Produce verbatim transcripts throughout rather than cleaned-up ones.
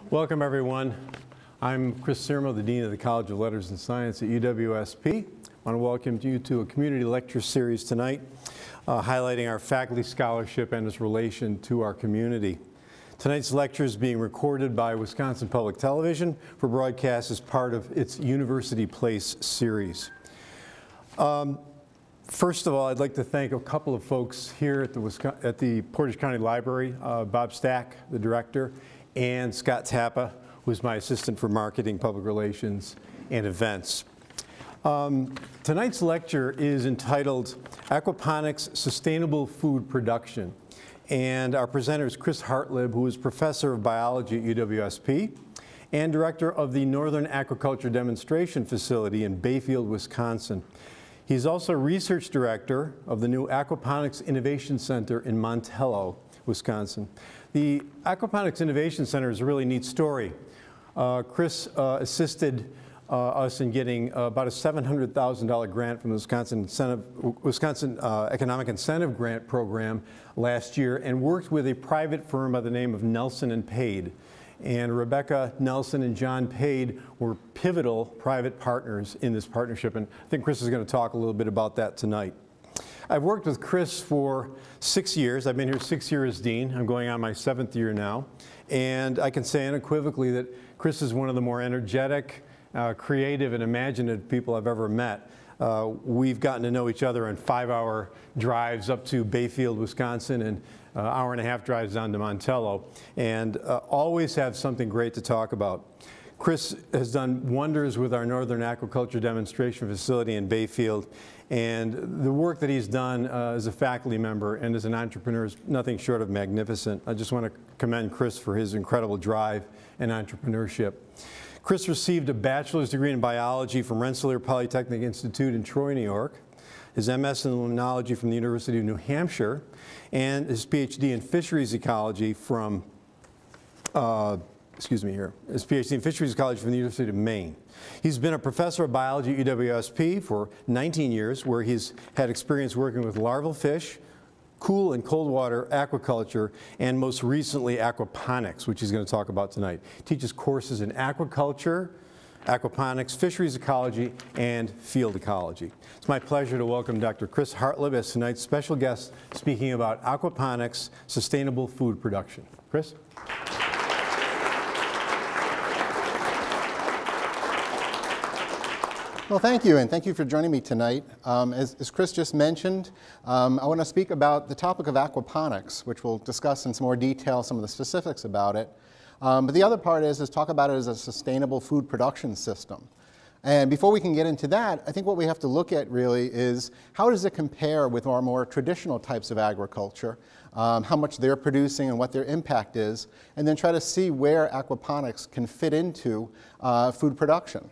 Welcome, everyone. I'm Chris Sirmo, the Dean of the College of Letters and Science at U W S P. I want to welcome you to a community lecture series tonight, uh, highlighting our faculty scholarship and its relation to our community. Tonight's lecture is being recorded by Wisconsin Public Television for broadcast as part of its University Place series. Um, First of all, I'd like to thank a couple of folks here at the, Wisconsin, at the Portage County Library, uh, Bob Stack, the director, and Scott Tappa, who's my assistant for marketing, public relations, and events. Um, tonight's lecture is entitled Aquaponics Sustainable Food Production. And our presenter is Chris Hartleb, who is professor of biology at U W S P and director of the Northern Aquaculture Demonstration Facility in Bayfield, Wisconsin. He's also research director of the new Aquaponics Innovation Center in Montello, Wisconsin. The Aquaponics Innovation Center is a really neat story. Uh, Chris uh, assisted uh, us in getting uh, about a seven hundred thousand dollar grant from the Wisconsin, Incentive, Wisconsin uh, Economic Incentive Grant Program last year and worked with a private firm by the name of Nelson and Pade. And Rebecca Nelson and John Pade were pivotal private partners in this partnership, and I think Chris is going to talk a little bit about that tonight. I've worked with Chris for six years. I've been here six years as dean. I'm going on my seventh year now, and I can say unequivocally that Chris is one of the more energetic, uh, creative, and imaginative people I've ever met. Uh, we've gotten to know each other on five-hour drives up to Bayfield, Wisconsin, and uh, hour and a half drives down to Montello, and uh, always have something great to talk about. Chris has done wonders with our Northern Aquaculture Demonstration Facility in Bayfield, and the work that he's done uh, as a faculty member and as an entrepreneur is nothing short of magnificent. I just want to commend Chris for his incredible drive and entrepreneurship. Chris received a bachelor's degree in biology from Rensselaer Polytechnic Institute in Troy, New York, his M S in limnology from the University of New Hampshire, and his P H D in fisheries ecology from, uh, excuse me here, his P H D in fisheries ecology from the University of Maine. He's been a professor of biology at U W S P for nineteen years, where he's had experience working with larval fish, cool and cold water aquaculture, and most recently aquaponics, which he's going to talk about tonight. Teaches courses in aquaculture, aquaponics, fisheries ecology, and field ecology. It's my pleasure to welcome Doctor Chris Hartleb as tonight's special guest speaking about aquaponics, sustainable food production. Chris? Well, thank you, and thank you for joining me tonight. Um, as, as Chris just mentioned, um, I want to speak about the topic of aquaponics, which we'll discuss in some more detail, some of the specifics about it. Um, but the other part is, is talk about it as a sustainable food production system. And before we can get into that, I think what we have to look at really is how does it compare with our more traditional types of agriculture, um, how much they're producing and what their impact is, and then try to see where aquaponics can fit into uh, food production.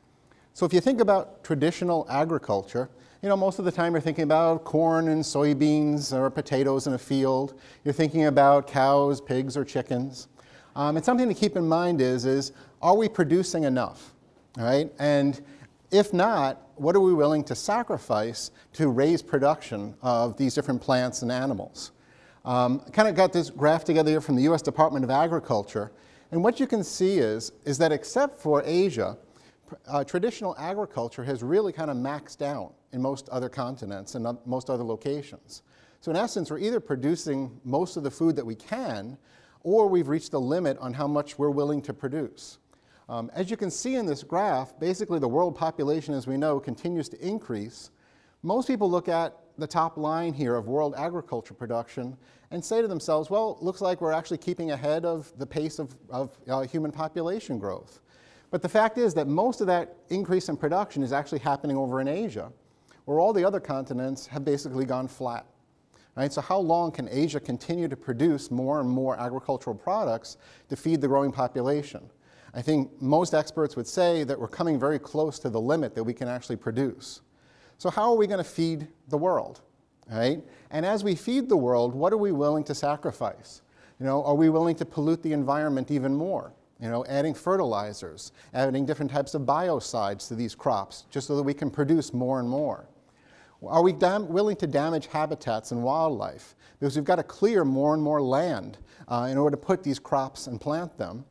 So if you think about traditional agriculture, you know, most of the time you're thinking about corn and soybeans or potatoes in a field. You're thinking about cows, pigs, or chickens. Um, and something to keep in mind is, is, are we producing enough, right? And if not, what are we willing to sacrifice to raise production of these different plants and animals? Um, I kind of got this graph together here from the U S Department of Agriculture. And what you can see is, is that except for Asia, Uh, traditional agriculture has really kind of maxed out in most other continents and most other locations. So in essence, we're either producing most of the food that we can, or we've reached the limit on how much we're willing to produce. Um, as you can see in this graph, basically the world population, as we know, continues to increase. Most people look at the top line here of world agriculture production and say to themselves, well, it looks like we're actually keeping ahead of the pace of, of uh, human population growth. But the fact is that most of that increase in production is actually happening over in Asia, where all the other continents have basically gone flat. Right? So how long can Asia continue to produce more and more agricultural products to feed the growing population? I think most experts would say that we're coming very close to the limit that we can actually produce. So how are we going to feed the world? Right? And as we feed the world, what are we willing to sacrifice? You know, are we willing to pollute the environment even more? You know, adding fertilizers, adding different types of biocides to these crops, just so that we can produce more and more. Are we willing to damage habitats and wildlife? Because we've got to clear more and more land uh, in order to put these crops and plant them.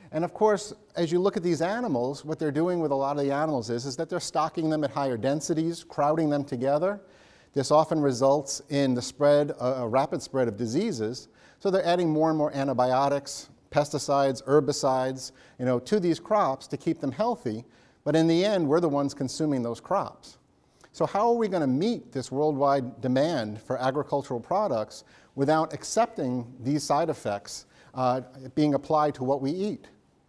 And of course, as you look at these animals, what they're doing with a lot of the animals is, is that they're stocking them at higher densities, crowding them together. This often results in the spread, a rapid spread of diseases. So they're adding more and more antibiotics, pesticides, herbicides, you know, to these crops to keep them healthy. But in the end, we're the ones consuming those crops. So how are we going to meet this worldwide demand for agricultural products without accepting these side effects uh, being applied to what we eat?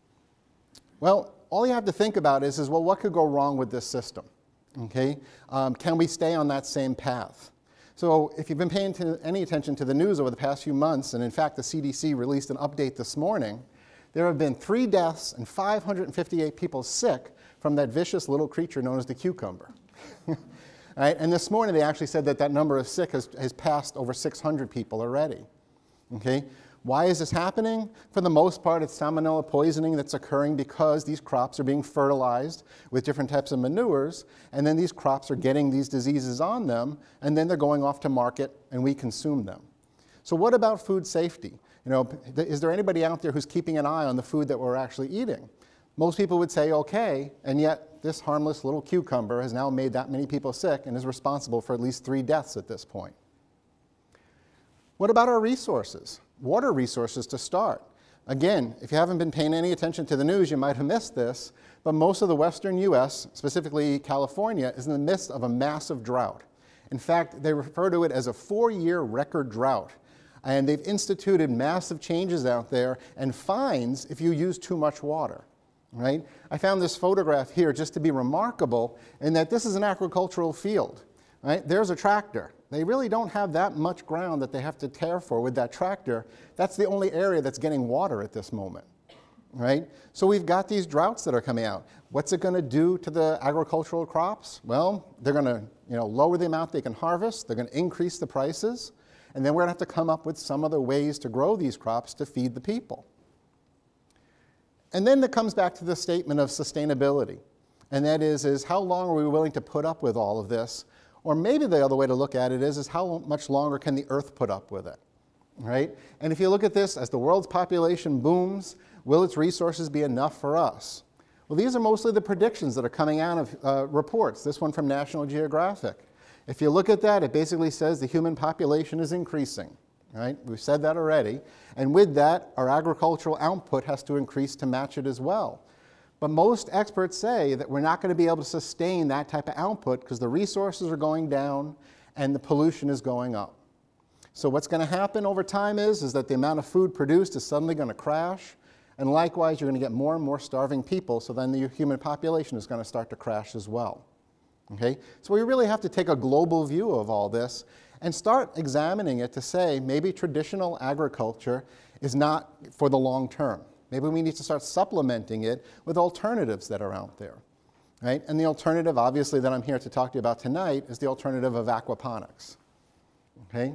Well, all you have to think about is, is well, what could go wrong with this system? Okay? Um, can we stay on that same path? So if you've been paying any attention to the news over the past few months, and in fact the C D C released an update this morning, there have been three deaths and five hundred fifty-eight people sick from that vicious little creature known as the cucumber. Right? And this morning they actually said that that number of sick has, has passed over six hundred people already. Okay? Why is this happening? For the most part, it's salmonella poisoning that's occurring because these crops are being fertilized with different types of manures, and then these crops are getting these diseases on them, and then they're going off to market, and we consume them. So what about food safety? You know, is there anybody out there who's keeping an eye on the food that we're actually eating? Most people would say, okay, and yet this harmless little cucumber has now made that many people sick and is responsible for at least three deaths at this point. What about our resources? Water resources to start. Again, if you haven't been paying any attention to the news, you might have missed this, but most of the western U S, specifically California, is in the midst of a massive drought. In fact, they refer to it as a four-year record drought, and they've instituted massive changes out there and fines if you use too much water. Right? I found this photograph here just to be remarkable in that this is an agricultural field. Right? There's a tractor. They really don't have that much ground that they have to tear for with that tractor. That's the only area that's getting water at this moment. Right? So we've got these droughts that are coming out. What's it going to do to the agricultural crops? Well, they're going to, you know, lower the amount they can harvest. They're going to increase the prices. And then we're going to have to come up with some other ways to grow these crops to feed the people. And then it comes back to the statement of sustainability. And that is, is how long are we willing to put up with all of this? Or maybe the other way to look at it is, is how much longer can the earth put up with it? Right? And if you look at this, as the world's population booms, will its resources be enough for us? Well, these are mostly the predictions that are coming out of uh, reports. This one from National Geographic. If you look at that, it basically says the human population is increasing. Right? We've said that already. And with that, our agricultural output has to increase to match it as well. But most experts say that we're not going to be able to sustain that type of output because the resources are going down and the pollution is going up. So what's going to happen over time is, is that the amount of food produced is suddenly going to crash. And likewise, you're going to get more and more starving people, so then the human population is going to start to crash as well. Okay? So we really have to take a global view of all this and start examining it to say maybe traditional agriculture is not for the long term. Maybe we need to start supplementing it with alternatives that are out there. Right? And the alternative, obviously, that I'm here to talk to you about tonight is the alternative of aquaponics. Okay?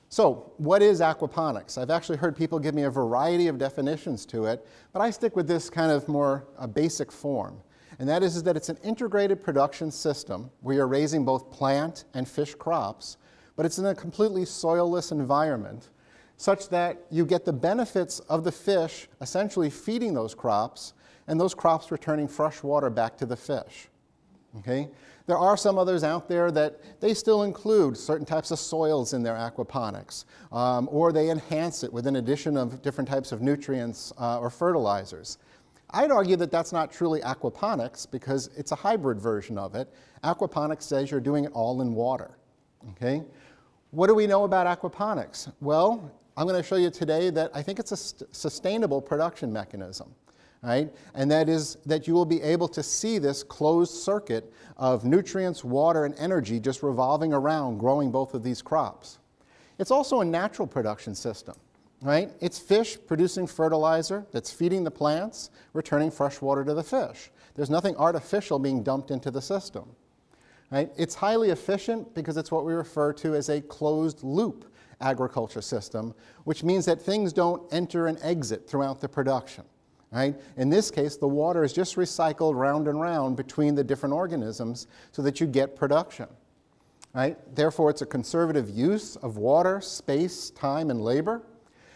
So what is aquaponics? I've actually heard people give me a variety of definitions to it, but I stick with this kind of more uh, basic form. And that is, is that it's an integrated production system where you're raising both plant and fish crops, but it's in a completely soilless environment such that you get the benefits of the fish essentially feeding those crops and those crops returning fresh water back to the fish. Okay? There are some others out there that they still include certain types of soils in their aquaponics, um, or they enhance it with an addition of different types of nutrients uh, or fertilizers. I'd argue that that's not truly aquaponics because it's a hybrid version of it. Aquaponics says you're doing it all in water. Okay? What do we know about aquaponics? Well, I'm going to show you today that I think it's a sustainable production mechanism. Right? And that is that you will be able to see this closed circuit of nutrients, water, and energy just revolving around growing both of these crops. It's also a natural production system. Right? It's fish producing fertilizer that's feeding the plants, returning fresh water to the fish. There's nothing artificial being dumped into the system. Right? It's highly efficient because it's what we refer to as a closed loop agriculture system, which means that things don't enter and exit throughout the production. Right? In this case, the water is just recycled round and round between the different organisms so that you get production. Right? Therefore, it's a conservative use of water, space, time, and labor.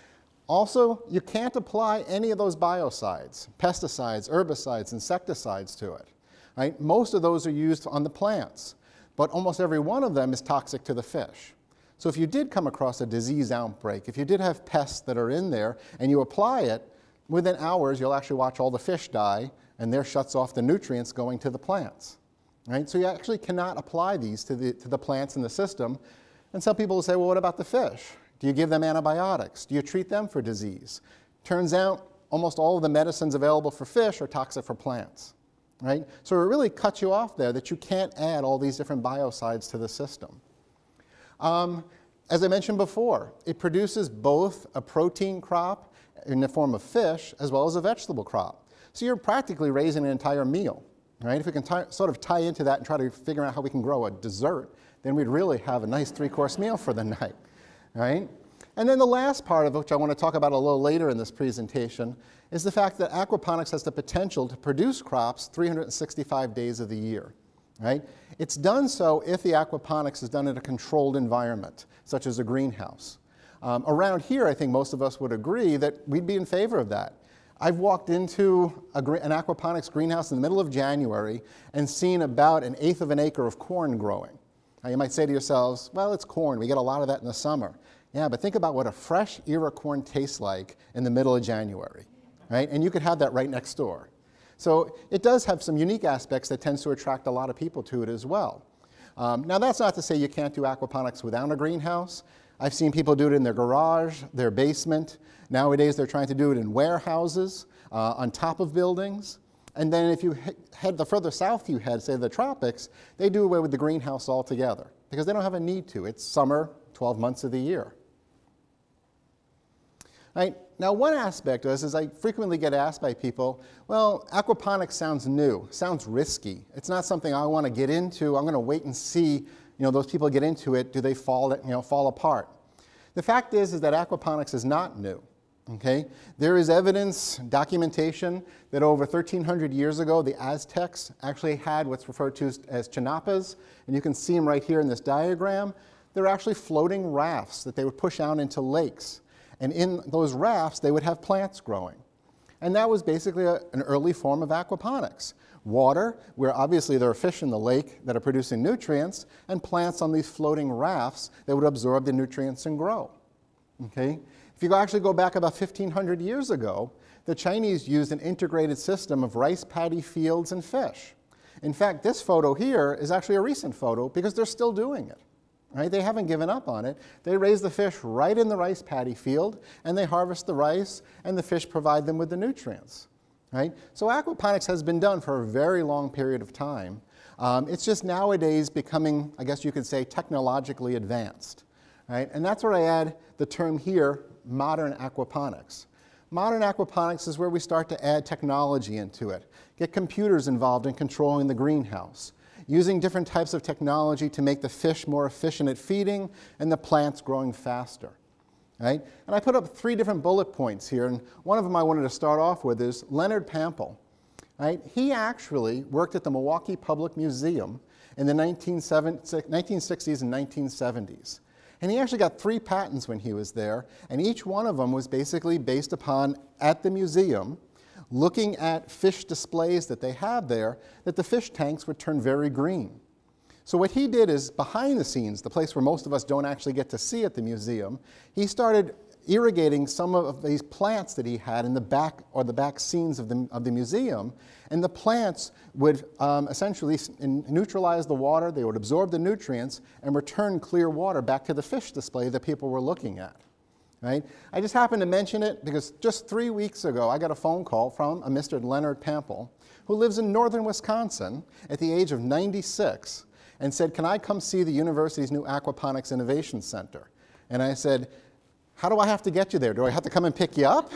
Also, you can't apply any of those biocides, pesticides, herbicides, insecticides to it. Right? Most of those are used on the plants, but almost every one of them is toxic to the fish. So if you did come across a disease outbreak, if you did have pests that are in there and you apply it, within hours you'll actually watch all the fish die, and there shuts off the nutrients going to the plants. Right? So you actually cannot apply these to the, to the plants in the system. And some people will say, well, what about the fish? Do you give them antibiotics? Do you treat them for disease? Turns out almost all of the medicines available for fish are toxic for plants. Right? So it really cuts you off there that you can't add all these different biocides to the system. Um, as I mentioned before, it produces both a protein crop in the form of fish as well as a vegetable crop. So you're practically raising an entire meal. Right? If we can tie, sort of tie into that and try to figure out how we can grow a dessert, then we'd really have a nice three-course meal for the night. Right? And then the last part of which I want to talk about a little later in this presentation is the fact that aquaponics has the potential to produce crops three hundred sixty-five days of the year. Right? It's done so if the aquaponics is done in a controlled environment, such as a greenhouse. Um, around here, I think most of us would agree that we'd be in favor of that. I've walked into a, an aquaponics greenhouse in the middle of January and seen about an eighth of an acre of corn growing. Now you might say to yourselves, well, it's corn. We get a lot of that in the summer. Yeah, but think about what a fresh ear of corn tastes like in the middle of January. Right? And you could have that right next door. So it does have some unique aspects that tends to attract a lot of people to it as well. Um, now that's not to say you can't do aquaponics without a greenhouse. I've seen people do it in their garage, their basement. Nowadays they're trying to do it in warehouses, uh, on top of buildings. And then if you head the further south you head, say the tropics, they do away with the greenhouse altogether because they don't have a need to. It's summer, twelve months of the year. Right? Now one aspect of this is I frequently get asked by people, well, aquaponics sounds new, sounds risky. It's not something I want to get into. I'm going to wait and see, you know, those people get into it, do they fall, you know, fall apart? The fact is, is that aquaponics is not new. Okay? There is evidence, documentation, that over thirteen hundred years ago, the Aztecs actually had what's referred to as chinapas, and you can see them right here in this diagram. They're actually floating rafts that they would push out into lakes. And in those rafts, they would have plants growing. And that was basically a, an early form of aquaponics. Water, where obviously there are fish in the lake that are producing nutrients, and plants on these floating rafts that would absorb the nutrients and grow. Okay? If you actually go back about fifteen hundred years ago, the Chinese used an integrated system of rice paddy fields and fish. In fact, this photo here is actually a recent photo because they're still doing it. Right? They haven't given up on it. They raise the fish right in the rice paddy field, and they harvest the rice, and the fish provide them with the nutrients. Right? So aquaponics has been done for a very long period of time. Um, it's just nowadays becoming, I guess you could say, technologically advanced. Right? And that's where I add the term here, modern aquaponics. Modern aquaponics is where we start to add technology into it, get computers involved in controlling the greenhouse, using different types of technology to make the fish more efficient at feeding and the plants growing faster. Right? And I put up three different bullet points here, and one of them I wanted to start off with is Leonard Pample. Right? He actually worked at the Milwaukee Public Museum in the nineteen sixties and nineteen seventies. And he actually got three patents when he was there, and each one of them was basically based upon, at the museum, looking at fish displays that they had there, that the fish tanks would turn very green. So what he did is, behind the scenes, the place where most of us don't actually get to see at the museum, he started irrigating some of these plants that he had in the back, or the back scenes of the, of the museum, and the plants would um, essentially neutralize the water, they would absorb the nutrients, and return clear water back to the fish display that people were looking at. Right? I just happened to mention it because just three weeks ago I got a phone call from a Mister Leonard Pample who lives in northern Wisconsin at the age of ninety-six and said, can I come see the university's new Aquaponics Innovation Center? And I said, how do I have to get you there? Do I have to come and pick you up?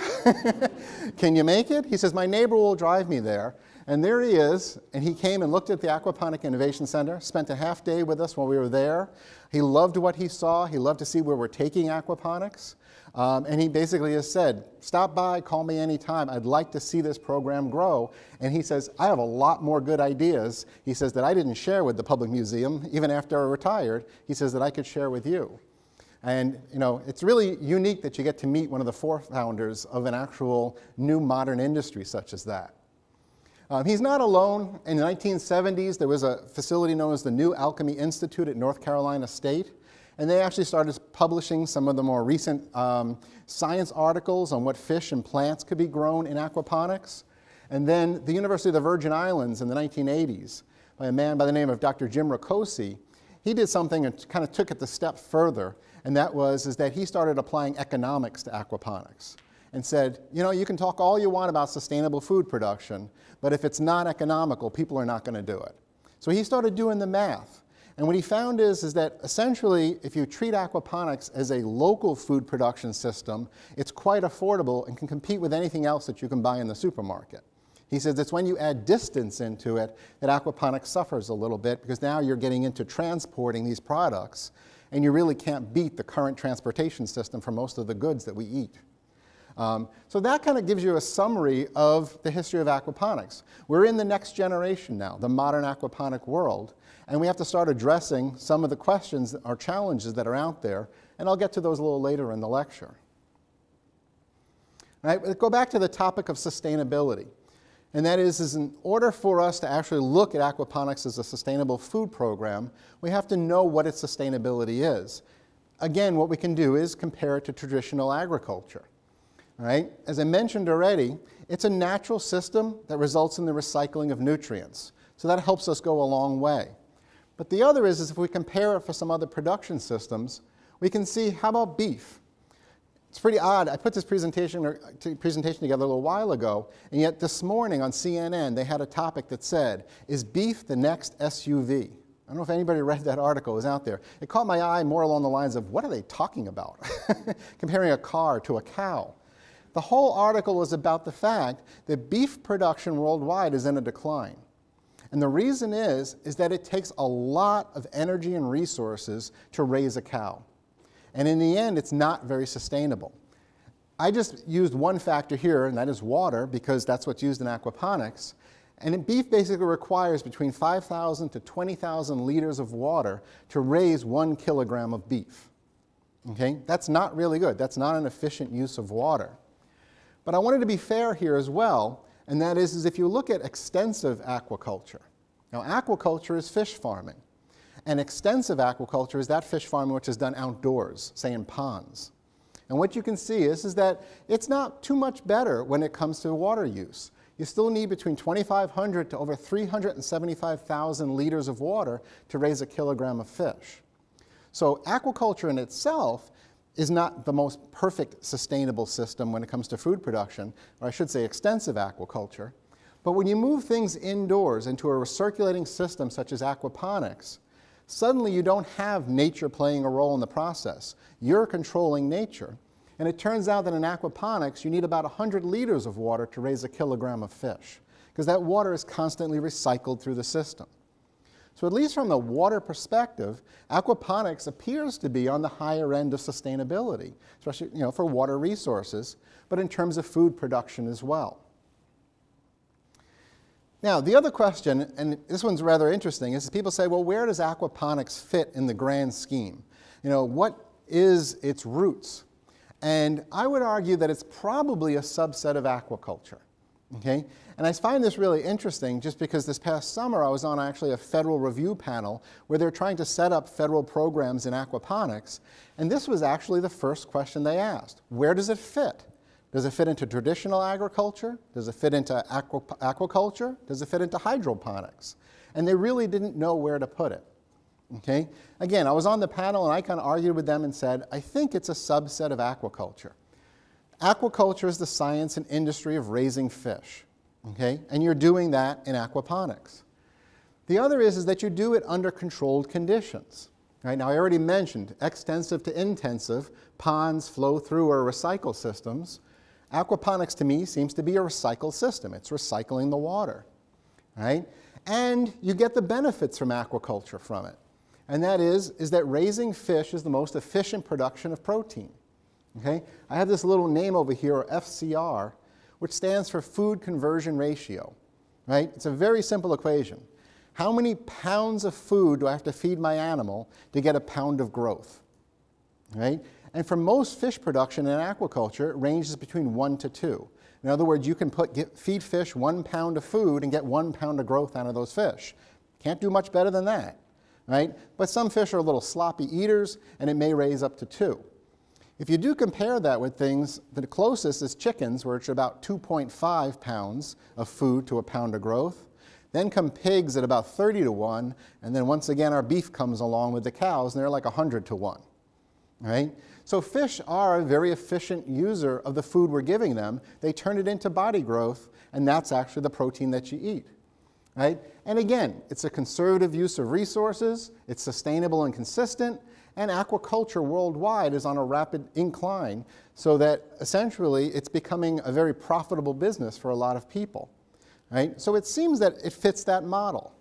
Can you make it? He says, my neighbor will drive me there. And there he is, and he came and looked at the Aquaponic Innovation Center, spent a half day with us while we were there. He loved what he saw. He loved to see where we're taking aquaponics. Um, and he basically has said, stop by, call me anytime. I'd like to see this program grow. And he says, I have a lot more good ideas. He says that I didn't share with the Public Museum, even after I retired. He says that I could share with you. And you know, it's really unique that you get to meet one of the four-founders of an actual new modern industry such as that. Um, he's not alone. In the nineteen seventies, there was a facility known as the New Alchemy Institute at North Carolina State, and they actually started publishing some of the more recent um, science articles on what fish and plants could be grown in aquaponics. And then the University of the Virgin Islands in the nineteen eighties, by a man by the name of Doctor Jim Ricosi, he did something and kind of took it the step further, and that was is that he started applying economics to aquaponics and said, you know, you can talk all you want about sustainable food production, but if it's not economical, people are not going to do it. So he started doing the math. And what he found is, is that essentially, if you treat aquaponics as a local food production system, it's quite affordable and can compete with anything else that you can buy in the supermarket. He says it's when you add distance into it that aquaponics suffers a little bit, because now you're getting into transporting these products, and you really can't beat the current transportation system for most of the goods that we eat. Um, so that kind of gives you a summary of the history of aquaponics. We're in the next generation now, the modern aquaponic world, and we have to start addressing some of the questions or challenges that are out there, and I'll get to those a little later in the lecture. All right, let's go back to the topic of sustainability. And that is, is in order for us to actually look at aquaponics as a sustainable food program, we have to know what its sustainability is. Again, what we can do is compare it to traditional agriculture. All right? As I mentioned already, it's a natural system that results in the recycling of nutrients. So that helps us go a long way. But the other is, is if we compare it for some other production systems, we can see, how about beef? It's pretty odd. I put this presentation, presentation together a little while ago, and yet this morning on C N N, they had a topic that said, is beef the next S U V? I don't know if anybody read that article. It was out there. It caught my eye more along the lines of, what are they talking about? Comparing a car to a cow. The whole article was about the fact that beef production worldwide is in a decline. And the reason is, is that it takes a lot of energy and resources to raise a cow. And in the end, it's not very sustainable. I just used one factor here, and that is water, because that's what's used in aquaponics. And beef basically requires between five thousand to twenty thousand liters of water to raise one kilogram of beef. Okay? That's not really good. That's not an efficient use of water. But I wanted to be fair here as well, and that is, is if you look at extensive aquaculture. Now, aquaculture is fish farming. And extensive aquaculture is that fish farming which is done outdoors, say in ponds. And what you can see is, is that it's not too much better when it comes to water use. You still need between twenty-five hundred to over three hundred seventy-five thousand liters of water to raise a kilogram of fish. So aquaculture in itself is not the most perfect sustainable system when it comes to food production, or I should say extensive aquaculture. But when you move things indoors into a recirculating system such as aquaponics, suddenly you don't have nature playing a role in the process. You're controlling nature. And it turns out that in aquaponics, you need about one hundred liters of water to raise a kilogram of fish, because that water is constantly recycled through the system. So at least from the water perspective, aquaponics appears to be on the higher end of sustainability, especially you know, for water resources, but in terms of food production as well. Now, the other question, and this one's rather interesting, is people say, well, where does aquaponics fit in the grand scheme? You know, what is its roots? And I would argue that it's probably a subset of aquaculture. Okay? And I find this really interesting just because this past summer I was on actually a federal review panel where they're trying to set up federal programs in aquaponics, and this was actually the first question they asked. Where does it fit? Does it fit into traditional agriculture? Does it fit into aqua aquaculture? Does it fit into hydroponics? And they really didn't know where to put it. Okay? Again, I was on the panel and I kind of argued with them and said, I think it's a subset of aquaculture. Aquaculture is the science and industry of raising fish. Okay? And you're doing that in aquaponics. The other is, is that you do it under controlled conditions. Right? Now, I already mentioned extensive to intensive, ponds, flow through or recycle systems. Aquaponics, to me, seems to be a recycled system. It's recycling the water, right? And you get the benefits from aquaculture from it. And that is, is that raising fish is the most efficient production of protein, okay? I have this little name over here, or F C R, which stands for food conversion ratio, right? It's a very simple equation. How many pounds of food do I have to feed my animal to get a pound of growth? right? And for most fish production in aquaculture, it ranges between one to two. In other words, you can put, get, feed fish one pound of food and get one pound of growth out of those fish. Can't do much better than that, right? But some fish are a little sloppy eaters, and it may raise up to two. If you do compare that with things, the closest is chickens, which are about two point five pounds of food to a pound of growth. Then come pigs at about thirty to one, and then once again our beef comes along with the cows, and they're like one hundred to one, right? So fish are a very efficient user of the food we're giving them. They turn it into body growth, and that's actually the protein that you eat, right? And again, it's a conservative use of resources, it's sustainable and consistent, and aquaculture worldwide is on a rapid incline, so that essentially it's becoming a very profitable business for a lot of people, right? So it seems that it fits that model,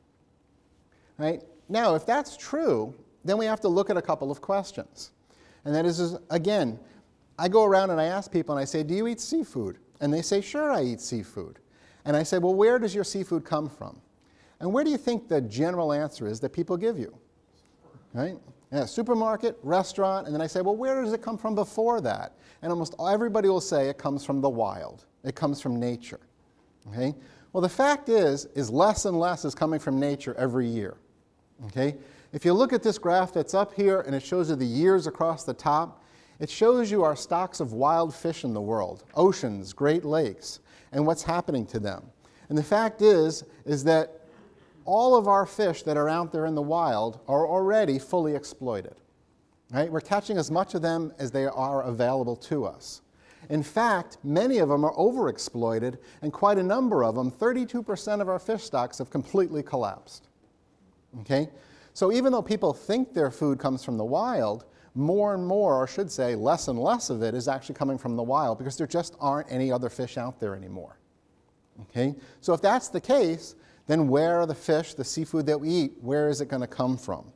right? Now, if that's true, then we have to look at a couple of questions. And that is, is, again, I go around and I ask people and I say, do you eat seafood? And they say, sure, I eat seafood. And I say, well, where does your seafood come from? And where do you think the general answer is that people give you? Right? Yeah, supermarket, restaurant, and then I say, well, where does it come from before that? And almost everybody will say it comes from the wild. It comes from nature. Okay? Well, the fact is, is less and less is coming from nature every year. Okay? If you look at this graph that's up here and it shows you the years across the top, it shows you our stocks of wild fish in the world, oceans, Great Lakes, and what's happening to them. And the fact is, is that all of our fish that are out there in the wild are already fully exploited. Right? We're catching as much of them as they are available to us. In fact, many of them are overexploited, and quite a number of them, thirty-two percent of our fish stocks have completely collapsed. Okay? So even though people think their food comes from the wild, more and more, or I should say less and less of it, is actually coming from the wild because there just aren't any other fish out there anymore. Okay? So if that's the case, then where are the fish, the seafood that we eat, where is it going to come from?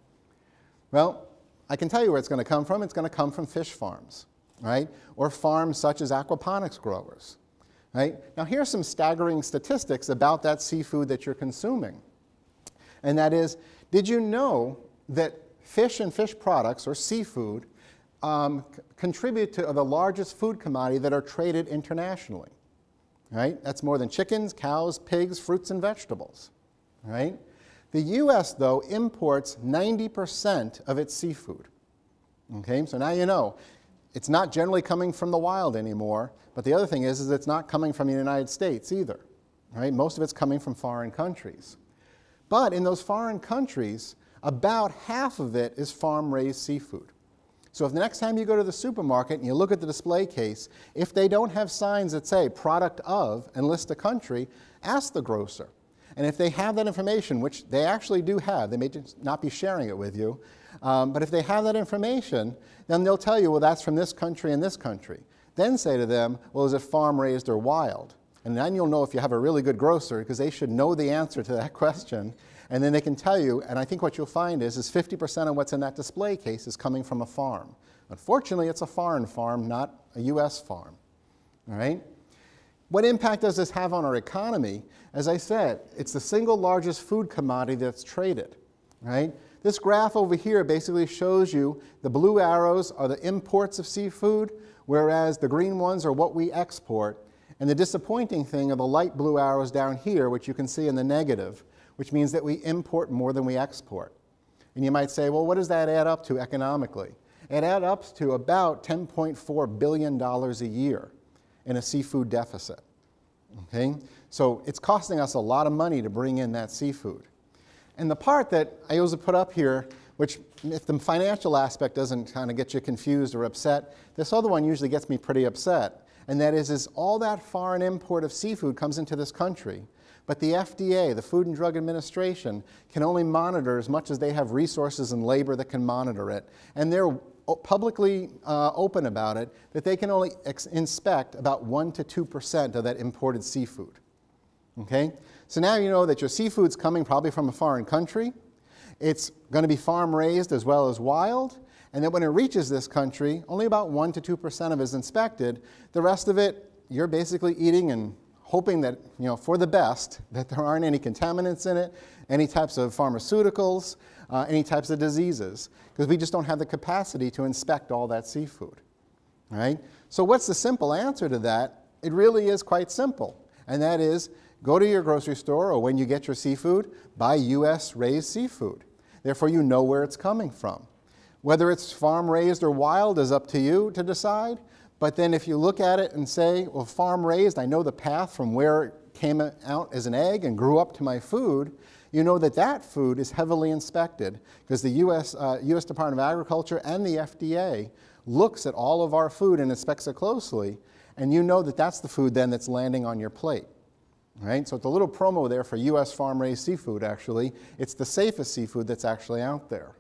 Well, I can tell you where it's going to come from. It's going to come from fish farms, right? Or farms such as aquaponics growers, right? Now here's some staggering statistics about that seafood that you're consuming. And that is, did you know that fish and fish products, or seafood, um, contribute to the largest food commodity that are traded internationally? Right? That's more than chickens, cows, pigs, fruits, and vegetables. Right? The U S, though, imports ninety percent of its seafood. Okay? So now you know, it's not generally coming from the wild anymore, but the other thing is, is it's not coming from the United States either. Right? Most of it's coming from foreign countries. But in those foreign countries, about half of it is farm-raised seafood. So if the next time you go to the supermarket and you look at the display case, if they don't have signs that say product of and list a country, ask the grocer. And if they have that information, which they actually do have, they may just not be sharing it with you, um, but if they have that information, then they'll tell you, well, that's from this country and this country. Then say to them, well, is it farm-raised or wild? And then you'll know if you have a really good grocer, because they should know the answer to that question. And then they can tell you, and I think what you'll find is, is fifty percent of what's in that display case is coming from a farm. Unfortunately, it's a foreign farm, not a U S farm. All right? What impact does this have on our economy? As I said, it's the single largest food commodity that's traded. Right? This graph over here basically shows you the blue arrows are the imports of seafood, whereas the green ones are what we export. And the disappointing thing are the light blue arrows down here, which you can see in the negative, which means that we import more than we export. And you might say, well, what does that add up to economically? It adds up to about ten point four billion dollars a year in a seafood deficit. Okay? So it's costing us a lot of money to bring in that seafood. And the part that I also put up here, which if the financial aspect doesn't kind of get you confused or upset, this other one usually gets me pretty upset. And that is, is all that foreign import of seafood comes into this country. But the F D A, the Food and Drug Administration, can only monitor as much as they have resources and labor that can monitor it. And they're publicly uh, open about it, that they can only ex inspect about one to two percent of that imported seafood. Okay? So now you know that your seafood's coming probably from a foreign country. It's going to be farm-raised as well as wild. And then when it reaches this country, only about one to two percent of it is inspected. The rest of it, you're basically eating and hoping that, you know, for the best, that there aren't any contaminants in it, any types of pharmaceuticals, uh, any types of diseases, because we just don't have the capacity to inspect all that seafood. All right? So what's the simple answer to that? It really is quite simple, and that is go to your grocery store or when you get your seafood, buy U S raised seafood. Therefore, you know where it's coming from. Whether it's farm-raised or wild is up to you to decide, but then if you look at it and say, well, farm-raised, I know the path from where it came out as an egg and grew up to my food, you know that that food is heavily inspected because the U S, uh, U S Department of Agriculture and the F D A looks at all of our food and inspects it closely, and you know that that's the food then that's landing on your plate. Right? So it's a little promo there for U S farm-raised seafood, actually. It's the safest seafood that's actually out there.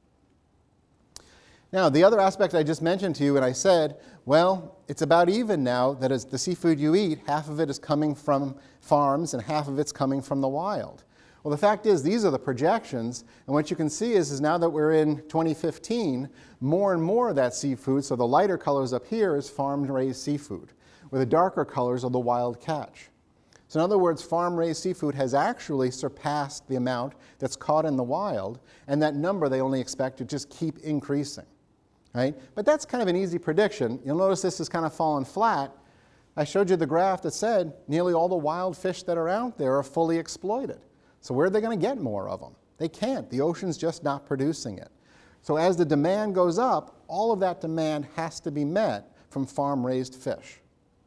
Now, the other aspect I just mentioned to you, and I said, well, it's about even now that as the seafood you eat, half of it is coming from farms and half of it's coming from the wild. Well, the fact is, these are the projections, and what you can see is, is now that we're in twenty fifteen, more and more of that seafood, so the lighter colors up here is farm-raised seafood, where the darker colors are the wild catch. So in other words, farm-raised seafood has actually surpassed the amount that's caught in the wild, and that number they only expect to just keep increasing. Right? But that's kind of an easy prediction. You'll notice this has kind of fallen flat. I showed you the graph that said nearly all the wild fish that are out there are fully exploited. So where are they going to get more of them? They can't. The ocean's just not producing it. So as the demand goes up, all of that demand has to be met from farm-raised fish.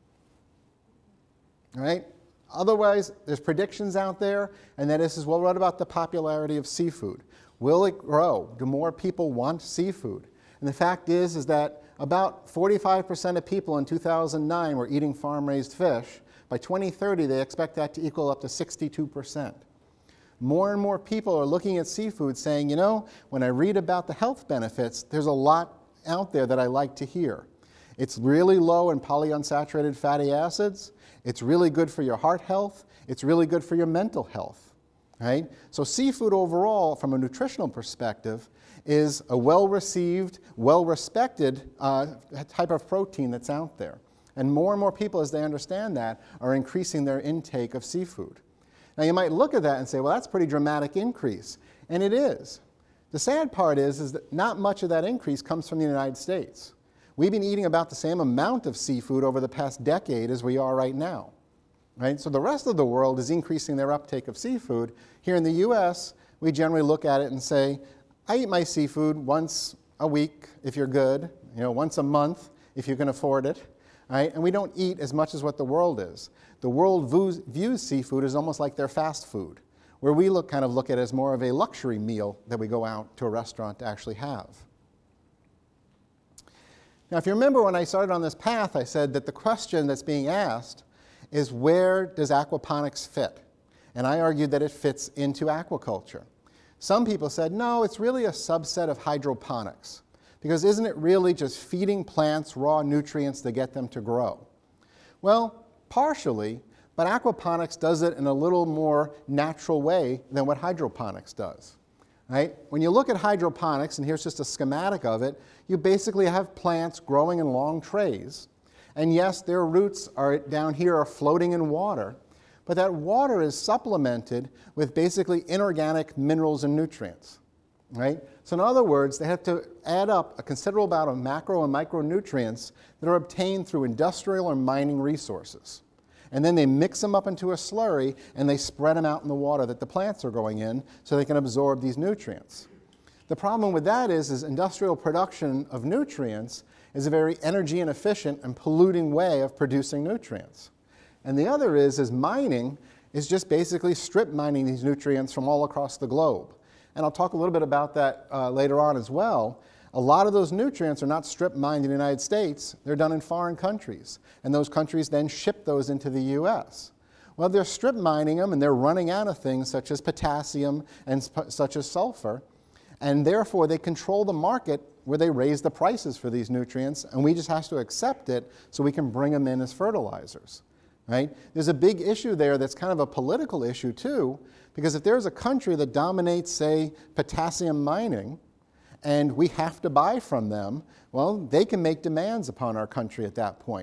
All right? Otherwise, there's predictions out there, and that is, well, what about the popularity of seafood? Will it grow? Do more people want seafood? And the fact is, is that about forty-five percent of people in two thousand nine were eating farm-raised fish. By twenty thirty, they expect that to equal up to sixty-two percent. More and more people are looking at seafood saying, you know, when I read about the health benefits, there's a lot out there that I like to hear. It's really low in polyunsaturated fatty acids. It's really good for your heart health. It's really good for your mental health. Right? So seafood overall, from a nutritional perspective, is a well-received, well-respected uh, type of protein that's out there. And more and more people, as they understand that, are increasing their intake of seafood. Now you might look at that and say, well, that's a pretty dramatic increase. And it is. The sad part is, is that not much of that increase comes from the United States. We've been eating about the same amount of seafood over the past decade as we are right now. Right? So the rest of the world is increasing their uptake of seafood. Here in the U S, we generally look at it and say, I eat my seafood once a week if you're good, you know, once a month if you can afford it. Right? And we don't eat as much as what the world is. The world views, views seafood as almost like their fast food, where we look, kind of look at it as more of a luxury meal that we go out to a restaurant to actually have. Now, if you remember when I started on this path, I said that the question that's being asked is, where does aquaponics fit? And I argued that it fits into aquaculture. Some people said, no, it's really a subset of hydroponics, because isn't it really just feeding plants raw nutrients to get them to grow? Well, partially, but aquaponics does it in a little more natural way than what hydroponics does. Right? When you look at hydroponics, and here's just a schematic of it, you basically have plants growing in long trays. And yes, their roots are down here are floating in water, but that water is supplemented with basically inorganic minerals and nutrients. Right? So in other words, they have to add up a considerable amount of macro and micronutrients that are obtained through industrial or mining resources. And then they mix them up into a slurry and they spread them out in the water that the plants are going in so they can absorb these nutrients. The problem with that is, is industrial production of nutrients is a very energy inefficient and polluting way of producing nutrients. And the other is, is mining is just basically strip mining these nutrients from all across the globe. And I'll talk a little bit about that uh, later on as well. A lot of those nutrients are not strip mined in the United States. They're done in foreign countries. And those countries then ship those into the U S. Well, they're strip mining them and they're running out of things such as potassium and sp such as sulfur. And therefore, they control the market where they raise the prices for these nutrients. And we just have to accept it so we can bring them in as fertilizers. Right? There's a big issue there that's kind of a political issue too, because if there's a country that dominates, say, potassium mining, and we have to buy from them, well, they can make demands upon our country at that point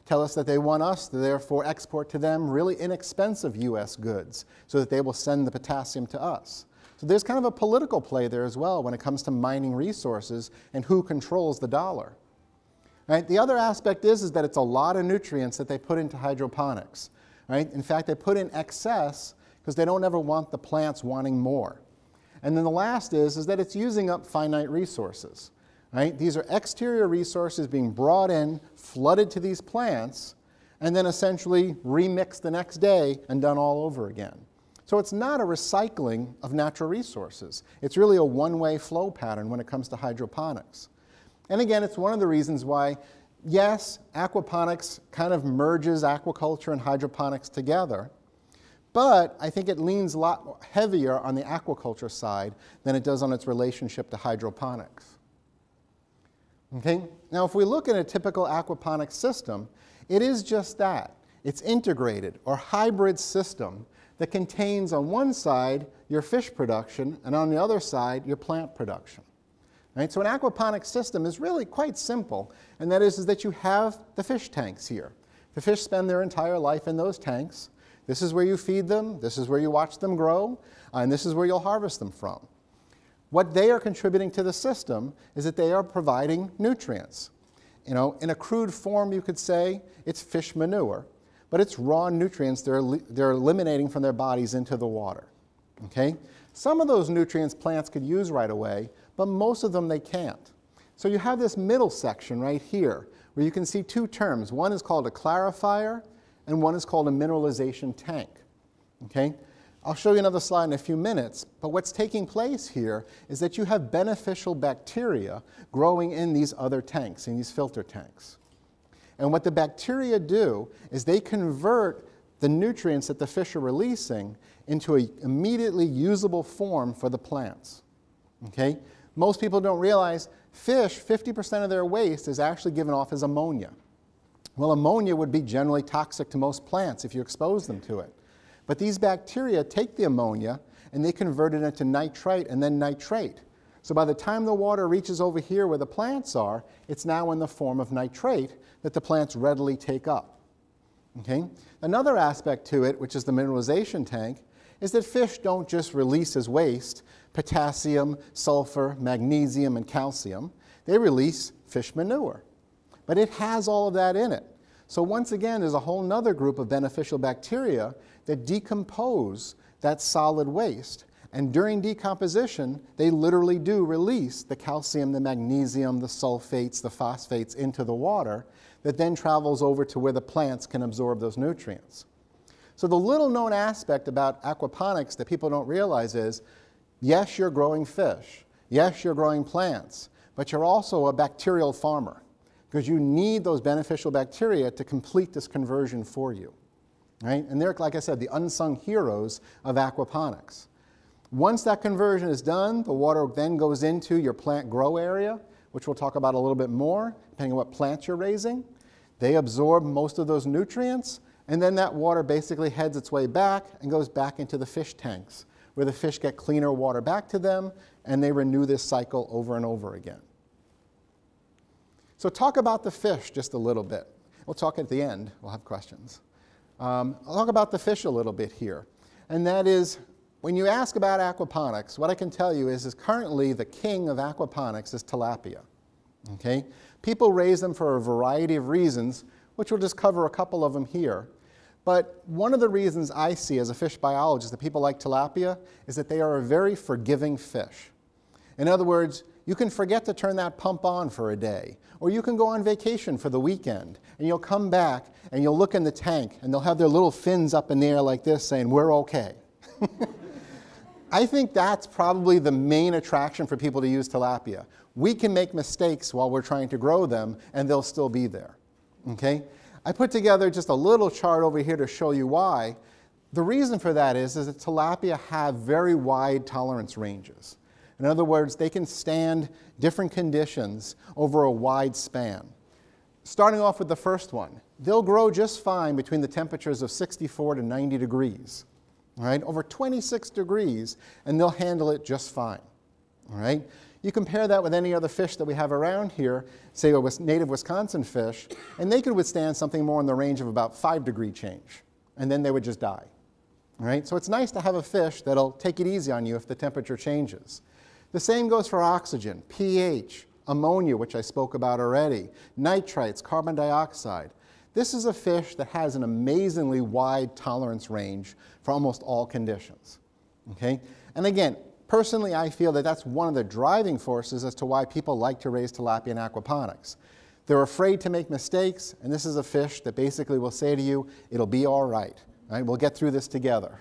tell us that they want us to therefore export to them really inexpensive U S goods so that they will send the potassium to us. So there's kind of a political play there as well when it comes to mining resources and who controls the dollar. Right? The other aspect is, is that it's a lot of nutrients that they put into hydroponics. Right? In fact, they put in excess because they don't ever want the plants wanting more. And then the last is, is that it's using up finite resources. Right? These are exterior resources being brought in, flooded to these plants, and then essentially remixed the next day and done all over again. So it's not a recycling of natural resources. It's really a one-way flow pattern when it comes to hydroponics. And again, it's one of the reasons why, yes, aquaponics kind of merges aquaculture and hydroponics together, but I think it leans a lot heavier on the aquaculture side than it does on its relationship to hydroponics. Okay? Now, if we look at a typical aquaponics system, it is just that. It's integrated or hybrid system that contains on one side your fish production and on the other side your plant production. Right? So an aquaponics system is really quite simple, and that is, is that you have the fish tanks here. The fish spend their entire life in those tanks. This is where you feed them, this is where you watch them grow, uh, and this is where you'll harvest them from. What they are contributing to the system is that they are providing nutrients. You know, in a crude form, you could say it's fish manure, but it's raw nutrients they're, they're eliminating from their bodies into the water. Okay? Some of those nutrients plants could use right away, but most of them they can't. So you have this middle section right here where you can see two terms. One is called a clarifier, and one is called a mineralization tank. Okay? I'll show you another slide in a few minutes, but what's taking place here is that you have beneficial bacteria growing in these other tanks, in these filter tanks. And what the bacteria do is they convert the nutrients that the fish are releasing into an immediately usable form for the plants. Okay? Most people don't realize fish, fifty percent of their waste is actually given off as ammonia. Well, ammonia would be generally toxic to most plants if you expose them to it. But these bacteria take the ammonia and they convert it into nitrite and then nitrate. So by the time the water reaches over here where the plants are, it's now in the form of nitrate that the plants readily take up. Okay? Another aspect to it, which is the mineralization tank, is that fish don't just release as waste potassium, sulfur, magnesium, and calcium. They release fish manure. But it has all of that in it. So once again, there's a whole other group of beneficial bacteria that decompose that solid waste. And during decomposition, they literally do release the calcium, the magnesium, the sulfates, the phosphates into the water that then travels over to where the plants can absorb those nutrients. So the little known aspect about aquaponics that people don't realize is, yes, you're growing fish. Yes, you're growing plants. But you're also a bacterial farmer, because you need those beneficial bacteria to complete this conversion for you. Right? And they're, like I said, the unsung heroes of aquaponics. Once that conversion is done, the water then goes into your plant grow area, which we'll talk about a little bit more, depending on what plants you're raising. They absorb most of those nutrients, and then that water basically heads its way back and goes back into the fish tanks, where the fish get cleaner water back to them, and they renew this cycle over and over again. So talk about the fish just a little bit. We'll talk at the end. We'll have questions. Um, I'll talk about the fish a little bit here. And that is, when you ask about aquaponics, what I can tell you is, is currently the king of aquaponics is tilapia. Okay? People raise them for a variety of reasons, which we'll just cover a couple of them here. But one of the reasons I see as a fish biologist that people like tilapia is that they are a very forgiving fish. In other words, you can forget to turn that pump on for a day, or you can go on vacation for the weekend, and you'll come back and you'll look in the tank and they'll have their little fins up in the air like this saying, "We're okay." I think that's probably the main attraction for people to use tilapia. We can make mistakes while we're trying to grow them, and they'll still be there. Okay? I put together just a little chart over here to show you why. The reason for that is, is that tilapia have very wide tolerance ranges. In other words, they can stand different conditions over a wide span. Starting off with the first one, they'll grow just fine between the temperatures of sixty-four to ninety degrees. All right? Over twenty-six degrees, and they'll handle it just fine. All right? You compare that with any other fish that we have around here, say a native Wisconsin fish, and they could withstand something more in the range of about five degree change, and then they would just die. All right? So it's nice to have a fish that'll take it easy on you if the temperature changes. The same goes for oxygen, pH, ammonia, which I spoke about already, nitrites, carbon dioxide. This is a fish that has an amazingly wide tolerance range for almost all conditions. Okay? And again, personally, I feel that that's one of the driving forces as to why people like to raise tilapia in aquaponics. They're afraid to make mistakes, and this is a fish that basically will say to you, it'll be all right. Right? We'll get through this together.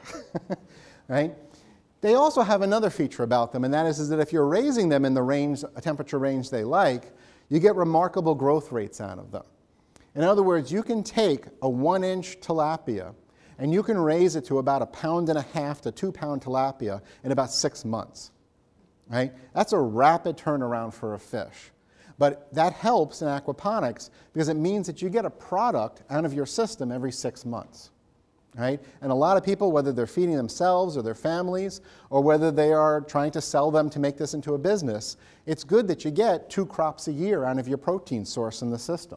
Right? They also have another feature about them, and that is, is that if you're raising them in the range, a temperature range they like, you get remarkable growth rates out of them. In other words, you can take a one inch tilapia and you can raise it to about a pound and a half to two pound tilapia in about six months. Right? That's a rapid turnaround for a fish. But that helps in aquaponics because it means that you get a product out of your system every six months. Right? And a lot of people, whether they're feeding themselves or their families, or whether they are trying to sell them to make this into a business, it's good that you get two crops a year out of your protein source in the system.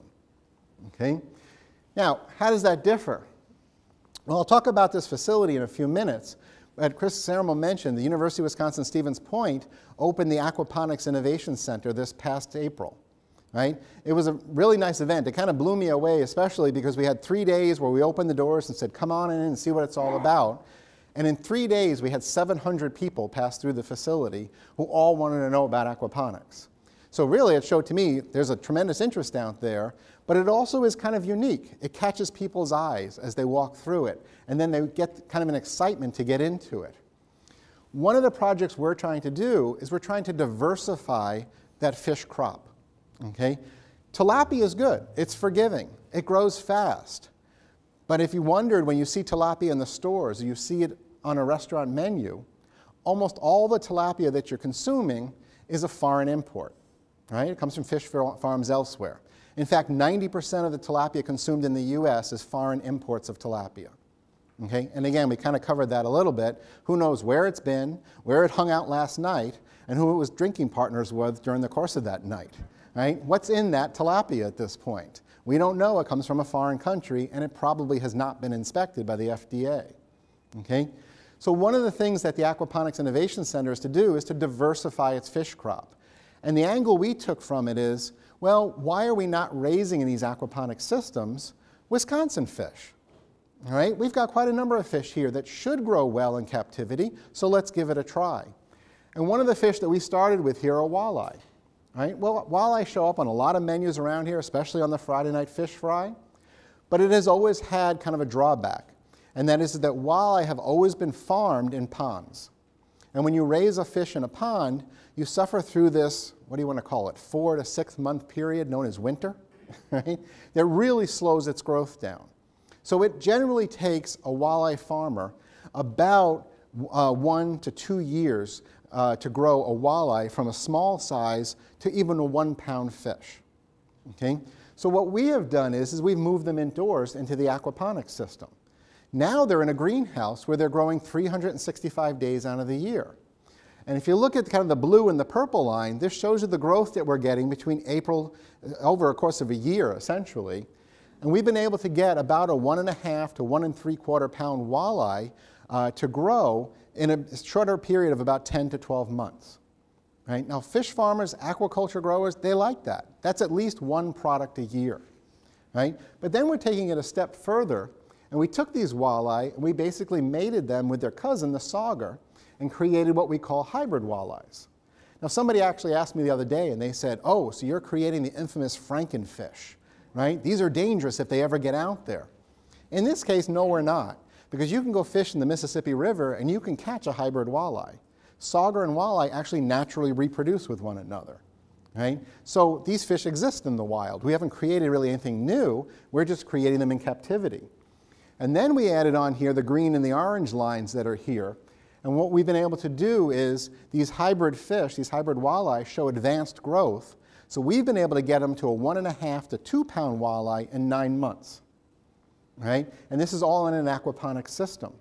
Okay? Now, how does that differ? Well, I'll talk about this facility in a few minutes. But Chris Sermo mentioned the University of Wisconsin-Stevens Point opened the Aquaponics Innovation Center this past April. Right? It was a really nice event. It kind of blew me away, especially because we had three days where we opened the doors and said, come on in and see what it's all about. And in three days, we had seven hundred people pass through the facility who all wanted to know about aquaponics. So really, it showed to me there's a tremendous interest out there, but it also is kind of unique. It catches people's eyes as they walk through it, and then they get kind of an excitement to get into it. One of the projects we're trying to do is we're trying to diversify that fish crop. Okay? Tilapia is good. It's forgiving. It grows fast. But if you wondered when you see tilapia in the stores, or you see it on a restaurant menu, almost all the tilapia that you're consuming is a foreign import. Right? It comes from fish farms elsewhere. In fact, ninety percent of the tilapia consumed in the U S is foreign imports of tilapia. Okay? And again, we kind of covered that a little bit. Who knows where it's been, where it hung out last night, and who it was drinking partners with during the course of that night. Right? What's in that tilapia at this point? We don't know. It comes from a foreign country, and it probably has not been inspected by the F D A. Okay? So one of the things that the Aquaponics Innovation Center is to do is to diversify its fish crop. And the angle we took from it is, well, why are we not raising in these aquaponic systems Wisconsin fish? All right? We've got quite a number of fish here that should grow well in captivity, so let's give it a try. And one of the fish that we started with here are walleye. Right? Well, walleye show up on a lot of menus around here, especially on the Friday night fish fry, but it has always had kind of a drawback, and that is that walleye have always been farmed in ponds. And when you raise a fish in a pond, you suffer through this, what do you want to call it, four to six month period known as winter, right? That really slows its growth down. So it generally takes a walleye farmer about uh, one to two years Uh, to grow a walleye from a small size to even a one pound fish. Okay? So what we have done is, is we've moved them indoors into the aquaponics system. Now they're in a greenhouse where they're growing three hundred sixty-five days out of the year. And if you look at kind of the blue and the purple line, this shows you the growth that we're getting between April, over a course of a year essentially. And we've been able to get about a one and a half to one and three quarter pound walleye uh, to grow in a shorter period of about ten to twelve months. Right? Now, fish farmers, aquaculture growers, they like that. That's at least one product a year. Right? But then we're taking it a step further, and we took these walleye, and we basically mated them with their cousin, the sauger, and created what we call hybrid walleyes. Now, somebody actually asked me the other day, and they said, oh, so you're creating the infamous Frankenfish, right? These are dangerous if they ever get out there. In this case, no, we're not. Because you can go fish in the Mississippi River and you can catch a hybrid walleye. Sauger and walleye actually naturally reproduce with one another. Right? So these fish exist in the wild. We haven't created really anything new. We're just creating them in captivity. And then we added on here the green and the orange lines that are here. And what we've been able to do is these hybrid fish, these hybrid walleye, show advanced growth. So we've been able to get them to a one and a half to two pound walleye in nine months. Right? And this is all in an aquaponics system.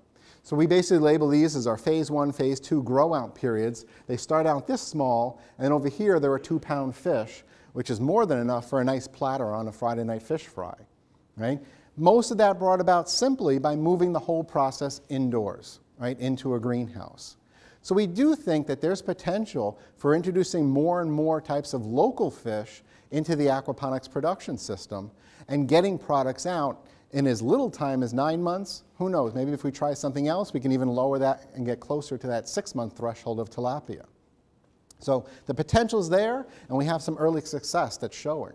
So we basically label these as our phase one, phase two grow out periods. They start out this small, and over here there are two pound fish, which is more than enough for a nice platter on a Friday night fish fry, right? Most of that brought about simply by moving the whole process indoors, right, into a greenhouse. So we do think that there's potential for introducing more and more types of local fish into the aquaponics production system and getting products out in as little time as nine months. Who knows, maybe if we try something else, we can even lower that and get closer to that six-month threshold of tilapia. So the potential's there, and we have some early success that's showing.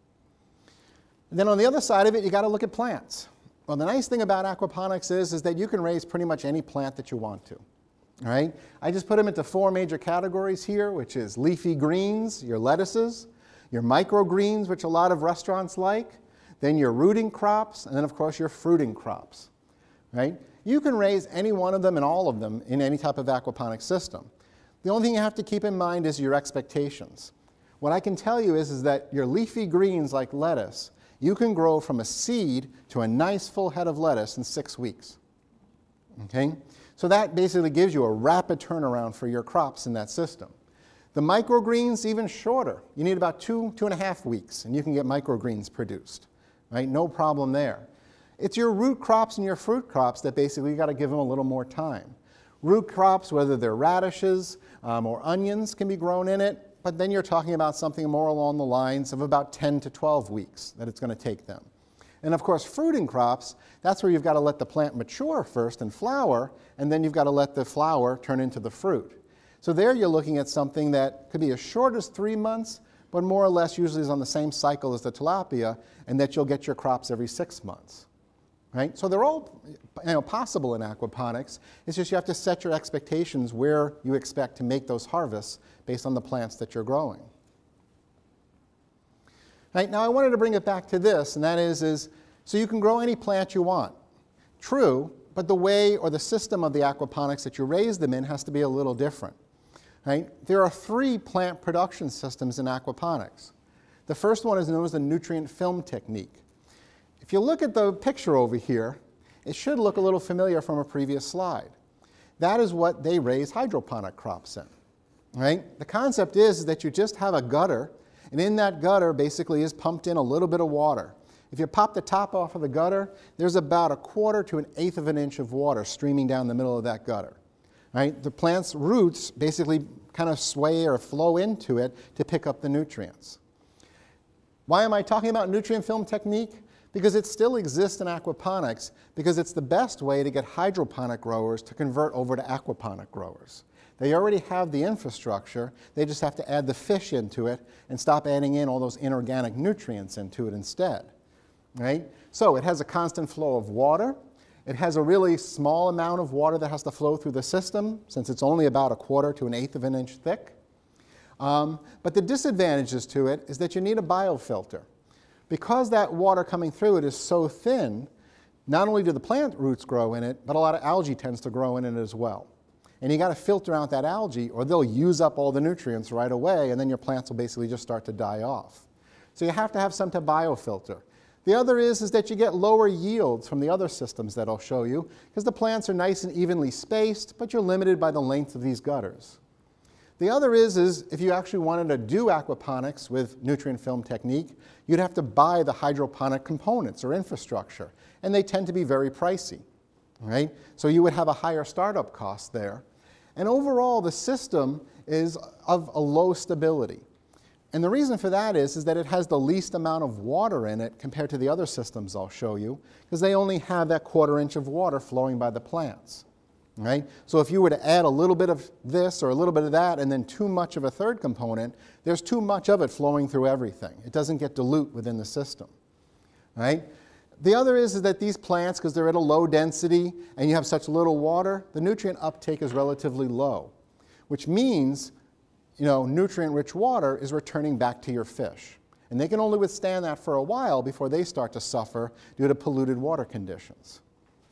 And then on the other side of it, you got to look at plants. Well, the nice thing about aquaponics is, is that you can raise pretty much any plant that you want to. All right? I just put them into four major categories here, which is leafy greens, your lettuces, your microgreens, which a lot of restaurants like, then your rooting crops, and then of course your fruiting crops. Right? You can raise any one of them and all of them in any type of aquaponics system. The only thing you have to keep in mind is your expectations. What I can tell you is, is that your leafy greens like lettuce, you can grow from a seed to a nice full head of lettuce in six weeks. Okay? So that basically gives you a rapid turnaround for your crops in that system. The microgreens, even shorter. You need about two, two and a half weeks, and you can get microgreens produced. Right? No problem there. It's your root crops and your fruit crops that basically you got to give them a little more time. Root crops, whether they're radishes um, or onions, can be grown in it, but then you're talking about something more along the lines of about ten to twelve weeks that it's going to take them. And of course, fruiting crops, that's where you've got to let the plant mature first and flower, and then you've got to let the flower turn into the fruit. So there you're looking at something that could be as short as three months, but more or less usually is on the same cycle as the tilapia, and that you'll get your crops every six months. Right? So they're all, you know, possible in aquaponics. It's just you have to set your expectations where you expect to make those harvests based on the plants that you're growing. Right? Now I wanted to bring it back to this, and that is, is so you can grow any plant you want. True, but the way or the system of the aquaponics that you raise them in has to be a little different. Right? There are three plant production systems in aquaponics. The first one is known as the nutrient film technique. If you look at the picture over here, it should look a little familiar from a previous slide. That is what they raise hydroponic crops in. Right? The concept is, is that you just have a gutter, and in that gutter basically is pumped in a little bit of water. If you pop the top off of the gutter, there's about a quarter to an eighth of an inch of water streaming down the middle of that gutter. Right? The plant's roots basically kind of sway or flow into it to pick up the nutrients. Why am I talking about nutrient film technique? Because it still exists in aquaponics, because it's the best way to get hydroponic growers to convert over to aquaponic growers. They already have the infrastructure, they just have to add the fish into it and stop adding in all those inorganic nutrients into it instead. Right? So it has a constant flow of water. It has a really small amount of water that has to flow through the system, since it's only about a quarter to an eighth of an inch thick. Um, but the disadvantages to it is that you need a biofilter. Because that water coming through it is so thin, not only do the plant roots grow in it, but a lot of algae tends to grow in it as well. And you got to filter out that algae, or they'll use up all the nutrients right away, and then your plants will basically just start to die off. So you have to have some to biofilter. The other is, is that you get lower yields from the other systems that I'll show you, because the plants are nice and evenly spaced, but you're limited by the length of these gutters. The other is, is if you actually wanted to do aquaponics with nutrient film technique, you'd have to buy the hydroponic components or infrastructure, and they tend to be very pricey. Right? So you would have a higher startup cost there. And overall, the system is of a low stability. And the reason for that is, is that it has the least amount of water in it compared to the other systems I'll show you, because they only have that quarter inch of water flowing by the plants. Right? So if you were to add a little bit of this or a little bit of that and then too much of a third component, there's too much of it flowing through everything. It doesn't get dilute within the system. Right? The other is, is that these plants, because they're at a low density and you have such little water, the nutrient uptake is relatively low, which means, you know, nutrient-rich water is returning back to your fish. And they can only withstand that for a while before they start to suffer due to polluted water conditions.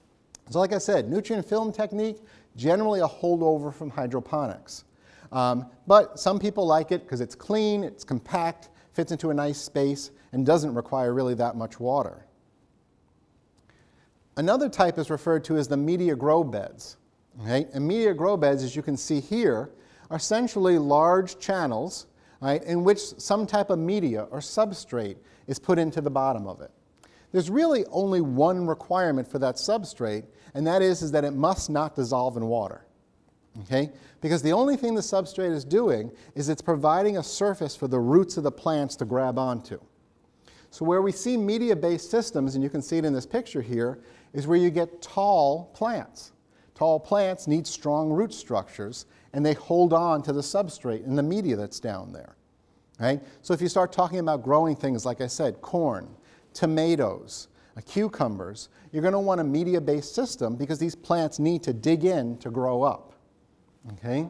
So like I said, nutrient film technique, generally a holdover from hydroponics. Um, but some people like it because it's clean, it's compact, fits into a nice space, and doesn't require really that much water. Another type is referred to as the media grow beds. Okay? And media grow beds, as you can see here, are essentially large channels, right, in which some type of media or substrate is put into the bottom of it. There's really only one requirement for that substrate, and that is, is that it must not dissolve in water. Okay? Because the only thing the substrate is doing is it's providing a surface for the roots of the plants to grab onto. So where we see media-based systems, and you can see it in this picture here, is where you get tall plants. Tall plants need strong root structures, and they hold on to the substrate and the media that's down there. Right? So if you start talking about growing things, like I said, corn, tomatoes, uh, cucumbers, you're going to want a media-based system because these plants need to dig in to grow up. Okay?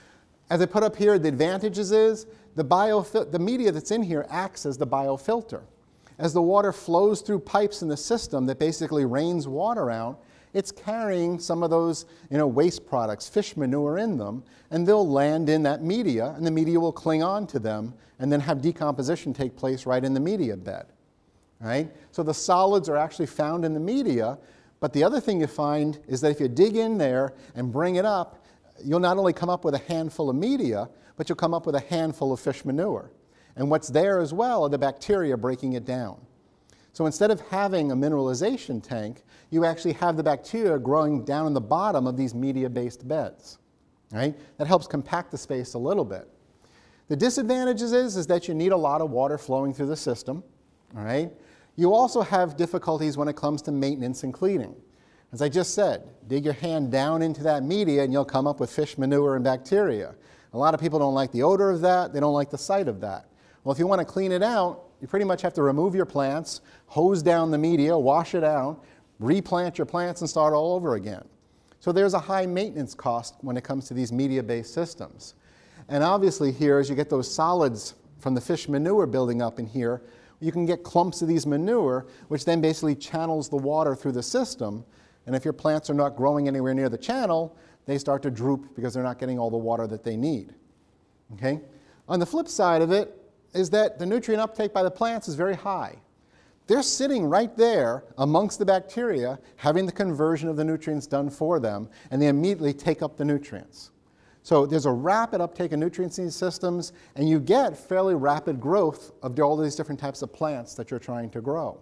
As I put up here, the advantages is the, biofil the media that's in here acts as the biofilter. As the water flows through pipes in the system that basically rains water out, it's carrying some of those, you know, waste products, fish manure in them, and they'll land in that media, and the media will cling on to them and then have decomposition take place right in the media bed. Right? So the solids are actually found in the media, but the other thing you find is that if you dig in there and bring it up, you'll not only come up with a handful of media, but you'll come up with a handful of fish manure. And what's there as well are the bacteria breaking it down. So instead of having a mineralization tank, you actually have the bacteria growing down in the bottom of these media-based beds. Right? That helps compact the space a little bit. The disadvantages is, is that you need a lot of water flowing through the system. All right? You also have difficulties when it comes to maintenance and cleaning. As I just said, dig your hand down into that media and you'll come up with fish manure and bacteria. A lot of people don't like the odor of that. They don't like the sight of that. Well, if you want to clean it out, you pretty much have to remove your plants, hose down the media, wash it out, replant your plants, and start all over again. So there's a high maintenance cost when it comes to these media-based systems. And obviously here, as you get those solids from the fish manure building up in here, you can get clumps of these manure, which then basically channels the water through the system. And if your plants are not growing anywhere near the channel, they start to droop because they're not getting all the water that they need. Okay? On the flip side of it is that the nutrient uptake by the plants is very high. They're sitting right there amongst the bacteria, having the conversion of the nutrients done for them, and they immediately take up the nutrients. So there's a rapid uptake of nutrients in these systems, and you get fairly rapid growth of all these different types of plants that you're trying to grow.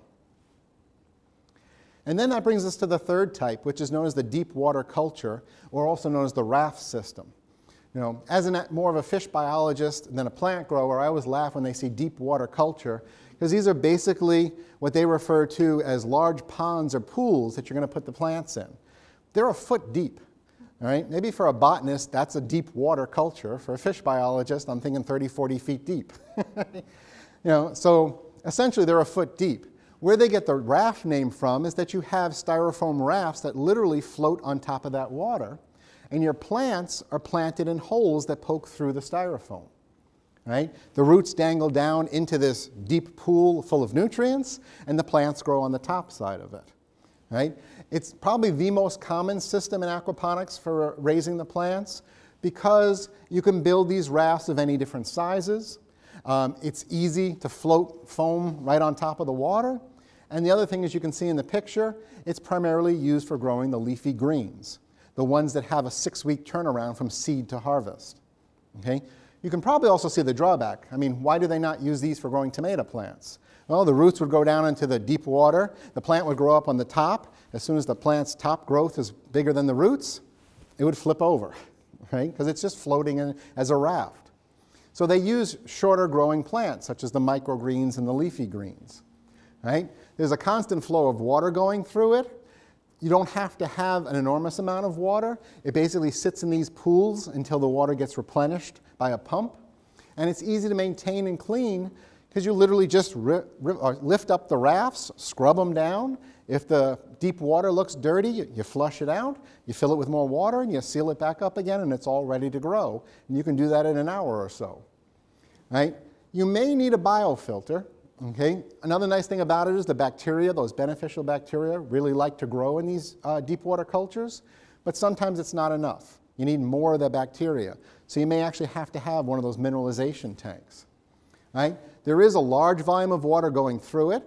And then that brings us to the third type, which is known as the deep water culture, or also known as the raft system. You know, as an, more of a fish biologist than a plant grower, I always laugh when they see deep water culture, because these are basically what they refer to as large ponds or pools that you're going to put the plants in. They're a foot deep. All right? Maybe for a botanist, that's a deep water culture. For a fish biologist, I'm thinking thirty, forty feet deep. You know, so essentially they're a foot deep. Where they get the raft name from is that you have styrofoam rafts that literally float on top of that water, and your plants are planted in holes that poke through the styrofoam. Right? The roots dangle down into this deep pool full of nutrients, and the plants grow on the top side of it. Right? It's probably the most common system in aquaponics for raising the plants because you can build these rafts of any different sizes. Um, it's easy to float foam right on top of the water. And the other thing, as you can see in the picture, it's primarily used for growing the leafy greens, the ones that have a six-week turnaround from seed to harvest. Okay? You can probably also see the drawback. I mean, why do they not use these for growing tomato plants? Well, the roots would go down into the deep water. The plant would grow up on the top. As soon as the plant's top growth is bigger than the roots, it would flip over, right? Because it's just floating in as a raft. So they use shorter growing plants, such as the microgreens and the leafy greens, right? There's a constant flow of water going through it. You don't have to have an enormous amount of water. It basically sits in these pools until the water gets replenished by a pump. And it's easy to maintain and clean because you literally just ri ri lift up the rafts, scrub them down. If the deep water looks dirty, you, you flush it out, you fill it with more water, and you seal it back up again, and it's all ready to grow. And you can do that in an hour or so. Right? You may need a biofilter. Okay? Another nice thing about it is the bacteria, those beneficial bacteria, really like to grow in these uh, deep water cultures, but sometimes it's not enough. You need more of the bacteria. So you may actually have to have one of those mineralization tanks. Right? There is a large volume of water going through it.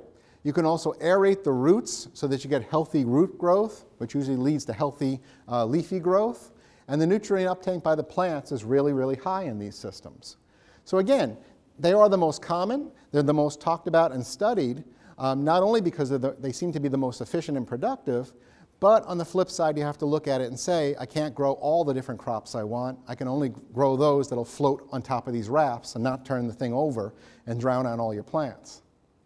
You can also aerate the roots so that you get healthy root growth, which usually leads to healthy uh, leafy growth. And the nutrient uptake by the plants is really, really high in these systems. So again, they are the most common, they're the most talked about and studied, um, not only because of the, they seem to be the most efficient and productive, but on the flip side, you have to look at it and say, I can't grow all the different crops I want. I can only grow those that'll float on top of these rafts and not turn the thing over and drown out all your plants.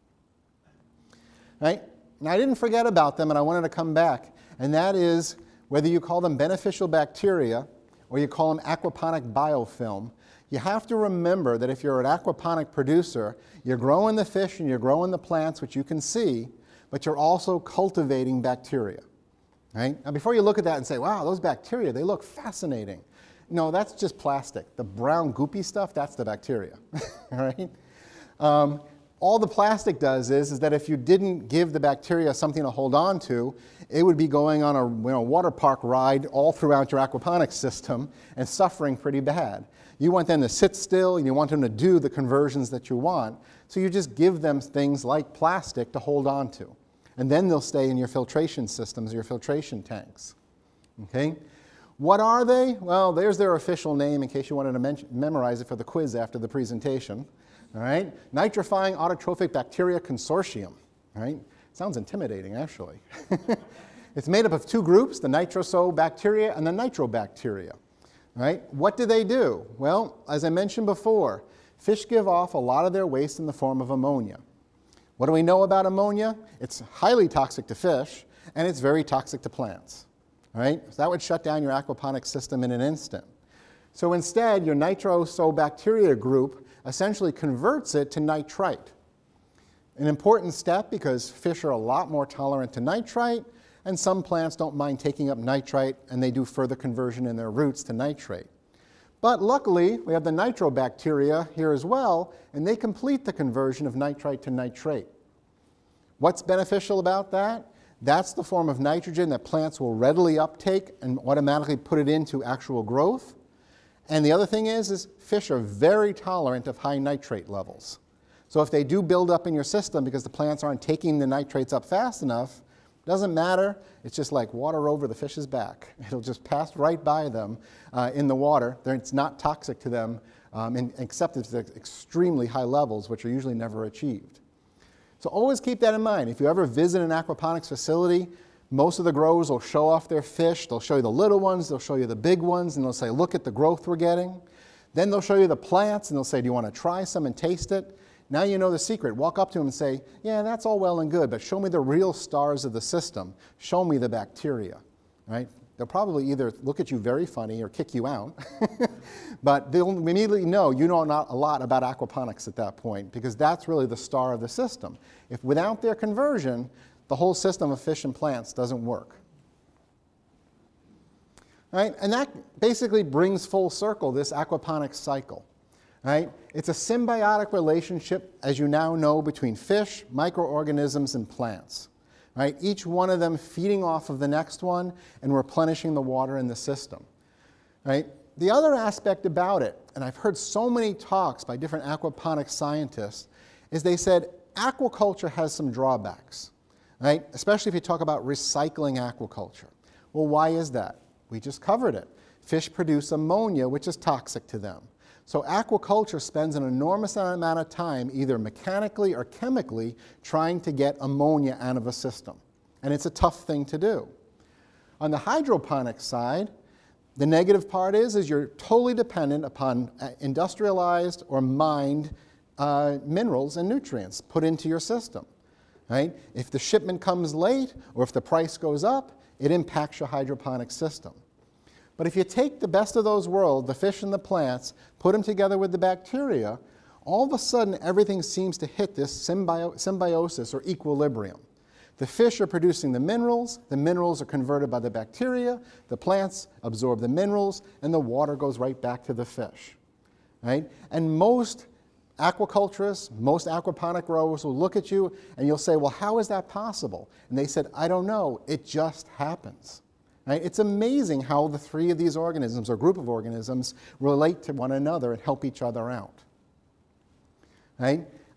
Right? And I didn't forget about them, and I wanted to come back, and that is whether you call them beneficial bacteria or you call them aquaponic biofilm, you have to remember that if you're an aquaponic producer, you're growing the fish and you're growing the plants, which you can see, but you're also cultivating bacteria. Right? Now, before you look at that and say, wow, those bacteria, they look fascinating. No, that's just plastic. The brown goopy stuff, that's the bacteria. All right? Um, all the plastic does is, is that if you didn't give the bacteria something to hold on to, it would be going on a you know, water park ride all throughout your aquaponics system and suffering pretty bad. You want them to sit still, and you want them to do the conversions that you want, so you just give them things like plastic to hold on to. And then they'll stay in your filtration systems, your filtration tanks. Okay? What are they? Well, there's their official name in case you wanted to mention, memorize it for the quiz after the presentation. All right? Nitrifying Autotrophic Bacteria Consortium. All right? Sounds intimidating, actually. It's made up of two groups, the nitrosobacteria and the nitrobacteria. All right? What do they do? Well, as I mentioned before, fish give off a lot of their waste in the form of ammonia. What do we know about ammonia? It's highly toxic to fish, and it's very toxic to plants. All right? So that would shut down your aquaponics system in an instant. So instead, your nitrosobacteria group essentially converts it to nitrite. An important step because fish are a lot more tolerant to nitrite, and some plants don't mind taking up nitrite, and they do further conversion in their roots to nitrate. But luckily, we have the nitrobacteria here as well, and they complete the conversion of nitrite to nitrate. What's beneficial about that? That's the form of nitrogen that plants will readily uptake and automatically put it into actual growth. And the other thing is, is fish are very tolerant of high nitrate levels. So if they do build up in your system because the plants aren't taking the nitrates up fast enough, doesn't matter. It's just like water over the fish's back. It'll just pass right by them uh, in the water. It's not toxic to them, um, and, except at extremely high levels, which are usually never achieved. So always keep that in mind. If you ever visit an aquaponics facility, most of the growers will show off their fish. They'll show you the little ones, they'll show you the big ones, and they'll say, look at the growth we're getting. Then they'll show you the plants, and they'll say, do you want to try some and taste it? Now you know the secret. Walk up to them and say, yeah, that's all well and good, but show me the real stars of the system. Show me the bacteria. Right? They'll probably either look at you very funny or kick you out, but they'll immediately know you know not a lot about aquaponics at that point, because that's really the star of the system. If without their conversion, the whole system of fish and plants doesn't work. Right? And that basically brings full circle this aquaponics cycle. Right? It's a symbiotic relationship, as you now know, between fish, microorganisms, and plants. Right? Each one of them feeding off of the next one and replenishing the water in the system. Right? The other aspect about it, and I've heard so many talks by different aquaponics scientists, is they said aquaculture has some drawbacks. Right? Especially if you talk about recycling aquaculture. Well, why is that? We just covered it. Fish produce ammonia, which is toxic to them. So aquaculture spends an enormous amount of time either mechanically or chemically trying to get ammonia out of a system. And it's a tough thing to do. On the hydroponics side, the negative part is, is you're totally dependent upon industrialized or mined uh, minerals and nutrients put into your system. Right? If the shipment comes late or if the price goes up, it impacts your hydroponic system. But if you take the best of those worlds, the fish and the plants, put them together with the bacteria, all of a sudden everything seems to hit this symbio symbiosis or equilibrium. The fish are producing the minerals, the minerals are converted by the bacteria, the plants absorb the minerals, and the water goes right back to the fish. Right? And most aquaculturists, most aquaponic growers will look at you and you'll say, well, how is that possible? And they said, I don't know, it just happens. Right? It's amazing how the three of these organisms, or group of organisms, relate to one another and help each other out. Right?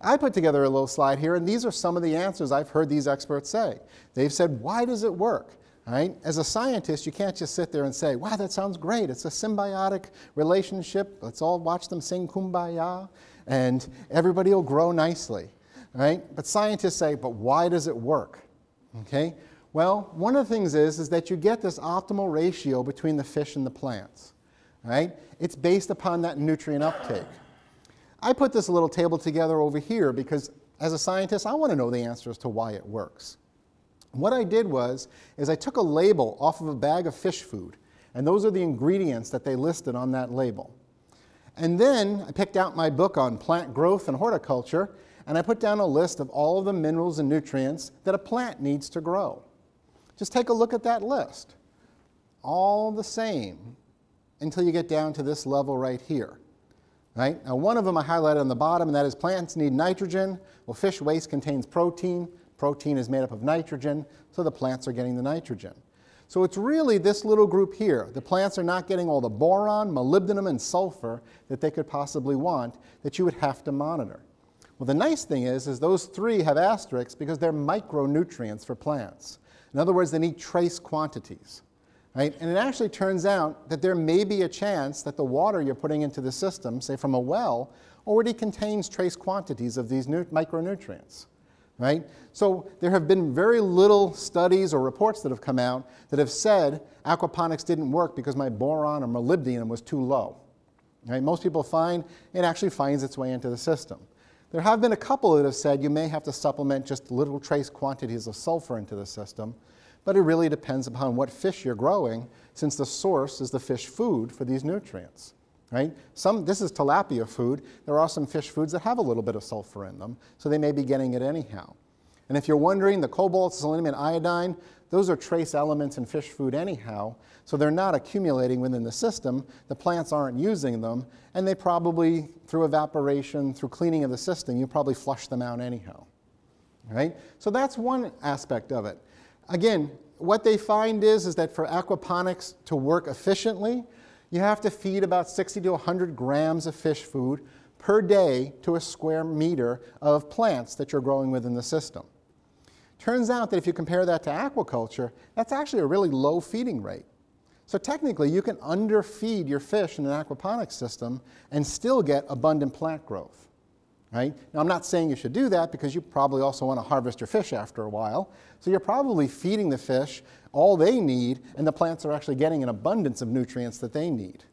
I put together a little slide here, and these are some of the answers I've heard these experts say. They've said, why does it work? Right? As a scientist, you can't just sit there and say, wow, that sounds great. It's a symbiotic relationship. Let's all watch them sing Kumbaya, and everybody will grow nicely. Right? But scientists say, but why does it work? Okay? Well, one of the things is, is that you get this optimal ratio between the fish and the plants. Right? It's based upon that nutrient uptake. I put this little table together over here because as a scientist, I want to know the answers to why it works. What I did was, is I took a label off of a bag of fish food, and those are the ingredients that they listed on that label. And then I picked out my book on plant growth and horticulture, and I put down a list of all of the minerals and nutrients that a plant needs to grow. Just take a look at that list. All the same until you get down to this level right here. Right? Now, one of them I highlighted on the bottom, and that is plants need nitrogen. Well, fish waste contains protein. Protein is made up of nitrogen, so the plants are getting the nitrogen. So it's really this little group here. The plants are not getting all the boron, molybdenum, and sulfur that they could possibly want that you would have to monitor. Well, the nice thing is, is those three have asterisks because they're micronutrients for plants. In other words, they need trace quantities. Right? And it actually turns out that there may be a chance that the water you're putting into the system, say from a well, already contains trace quantities of these micronutrients. Right? So there have been very little studies or reports that have come out that have said aquaponics didn't work because my boron or molybdenum was too low. Right? Most people find it actually finds its way into the system. There have been a couple that have said you may have to supplement just little trace quantities of sulfur into the system, but it really depends upon what fish you're growing, since the source is the fish food for these nutrients. Right? Some, this is tilapia food. There are some fish foods that have a little bit of sulfur in them, so they may be getting it anyhow. And if you're wondering, the cobalt, selenium, and iodine, those are trace elements in fish food anyhow, so they're not accumulating within the system. The plants aren't using them, and they probably, through evaporation, through cleaning of the system, you probably flush them out anyhow. Right? So that's one aspect of it. Again, what they find is, is that for aquaponics to work efficiently, you have to feed about sixty to one hundred grams of fish food per day to a square meter of plants that you're growing within the system. Turns out that if you compare that to aquaculture, that's actually a really low feeding rate. So technically, you can underfeed your fish in an aquaponics system and still get abundant plant growth. Right? Now, I'm not saying you should do that because you probably also want to harvest your fish after a while. So you're probably feeding the fish all they need, and the plants are actually getting an abundance of nutrients that they need.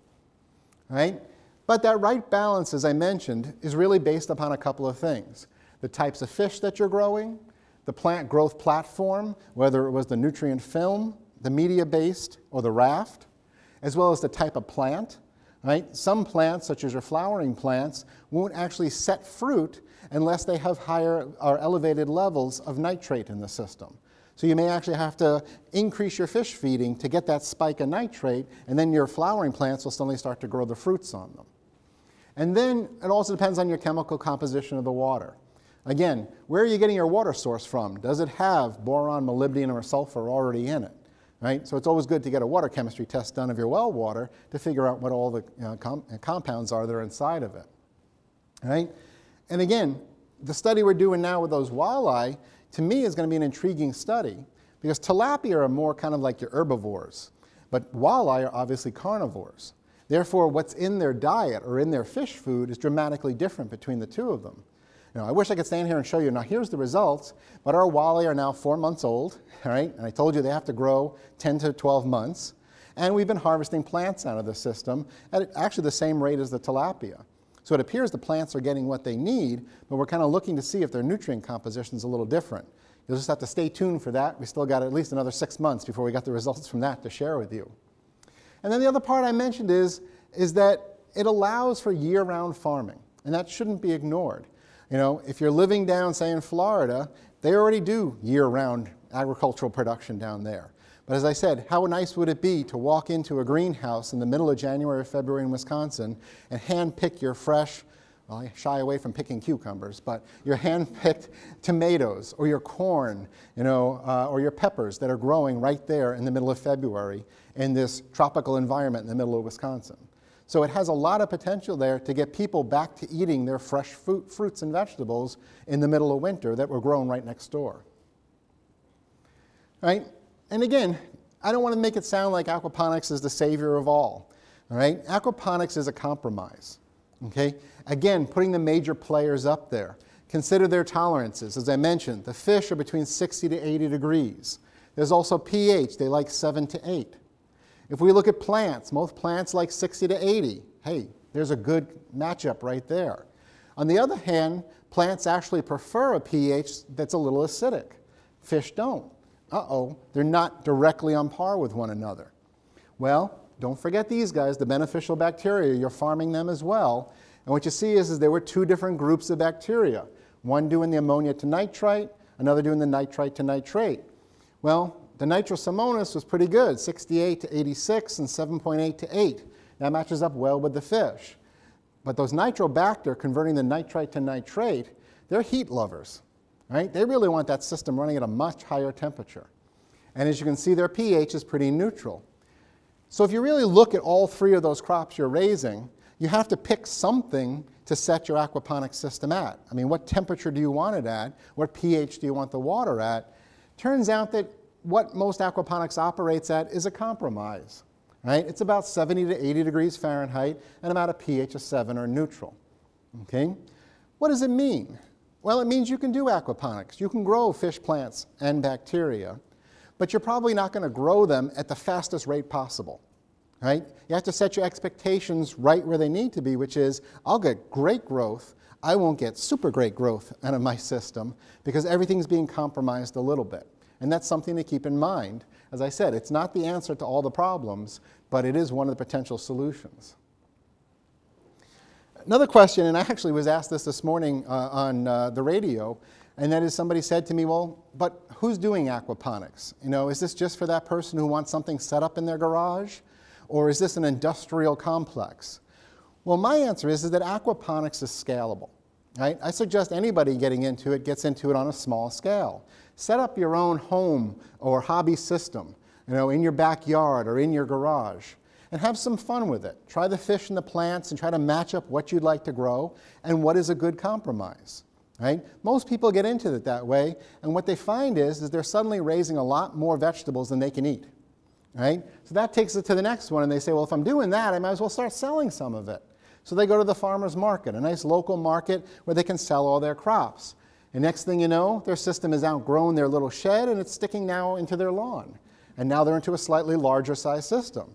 Right? But that right balance, as I mentioned, is really based upon a couple of things. The types of fish that you're growing, the plant growth platform, whether it was the nutrient film, the media-based, or the raft, as well as the type of plant. Right? Some plants, such as your flowering plants, won't actually set fruit unless they have higher or elevated levels of nitrate in the system. So you may actually have to increase your fish feeding to get that spike of nitrate, and then your flowering plants will suddenly start to grow the fruits on them. And then it also depends on your chemical composition of the water. Again, where are you getting your water source from? Does it have boron, molybdenum, or sulfur already in it? Right? So it's always good to get a water chemistry test done of your well water to figure out what all the you know, com compounds are that are inside of it. Right? And again, the study we're doing now with those walleye, to me, is going to be an intriguing study because tilapia are more kind of like your herbivores, but walleye are obviously carnivores. Therefore, what's in their diet or in their fish food is dramatically different between the two of them. You know, I wish I could stand here and show you, now here's the results, but our walleye are now four months old, right? And I told you they have to grow ten to twelve months. And we've been harvesting plants out of the system at actually the same rate as the tilapia. So it appears the plants are getting what they need, but we're kind of looking to see if their nutrient composition is a little different. You'll just have to stay tuned for that. We still got at least another six months before we got the results from that to share with you. And then the other part I mentioned is, is that it allows for year-round farming, and that shouldn't be ignored. You know, if you're living down, say, in Florida, they already do year-round agricultural production down there. But as I said, how nice would it be to walk into a greenhouse in the middle of January or February in Wisconsin and hand-pick your fresh, well, I shy away from picking cucumbers, but your hand-picked tomatoes or your corn, you know, uh, or your peppers that are growing right there in the middle of February in this tropical environment in the middle of Wisconsin. So it has a lot of potential there to get people back to eating their fresh fruit, fruits and vegetables in the middle of winter that were grown right next door. Right? And again, I don't want to make it sound like aquaponics is the savior of all. All right? Aquaponics is a compromise. Okay? Again, putting the major players up there. Consider their tolerances. As I mentioned, the fish are between sixty to eighty degrees. There's also pH. They like seven to eight. If we look at plants, most plants like sixty to eighty. Hey, there's a good matchup right there. On the other hand, plants actually prefer a pH that's a little acidic. Fish don't. Uh-oh, they're not directly on par with one another. Well, don't forget these guys, the beneficial bacteria. You're farming them as well. And what you see is, is there were two different groups of bacteria. One doing the ammonia to nitrite, another doing the nitrite to nitrate. Well, the Nitrosomonas was pretty good, sixty-eight to eighty-six and seven point eight to eight. That matches up well with the fish. But those nitrobacter converting the nitrite to nitrate, they're heat lovers, right? They really want that system running at a much higher temperature. And as you can see, their pH is pretty neutral. So if you really look at all three of those crops you're raising, you have to pick something to set your aquaponics system at. I mean, what temperature do you want it at? What pH do you want the water at? Turns out that what most aquaponics operates at is a compromise, right? It's about seventy to eighty degrees Fahrenheit and about a pH of seven or neutral, okay? What does it mean? Well, it means you can do aquaponics. You can grow fish, plants, and bacteria, but you're probably not going to grow them at the fastest rate possible, right? You have to set your expectations right where they need to be, which is, I'll get great growth. I won't get super great growth out of my system because everything's being compromised a little bit. And that's something to keep in mind. As I said, it's not the answer to all the problems, but it is one of the potential solutions. Another question, and I actually was asked this this morning uh, on uh, the radio, and that is somebody said to me, well, but who's doing aquaponics? You know, is this just for that person who wants something set up in their garage? Or is this an industrial complex? Well, my answer is, is that aquaponics is scalable. Right? I suggest anybody getting into it gets into it on a small scale. Set up your own home or hobby system, you know, in your backyard or in your garage, and have some fun with it. Try the fish and the plants and try to match up what you'd like to grow and what is a good compromise. Right? Most people get into it that way, and what they find is, is they're suddenly raising a lot more vegetables than they can eat. Right? So that takes it to the next one, and they say, well, if I'm doing that, I might as well start selling some of it. So they go to the farmer's market, a nice local market where they can sell all their crops. And next thing you know, their system has outgrown their little shed, and it's sticking now into their lawn. And now they're into a slightly larger size system.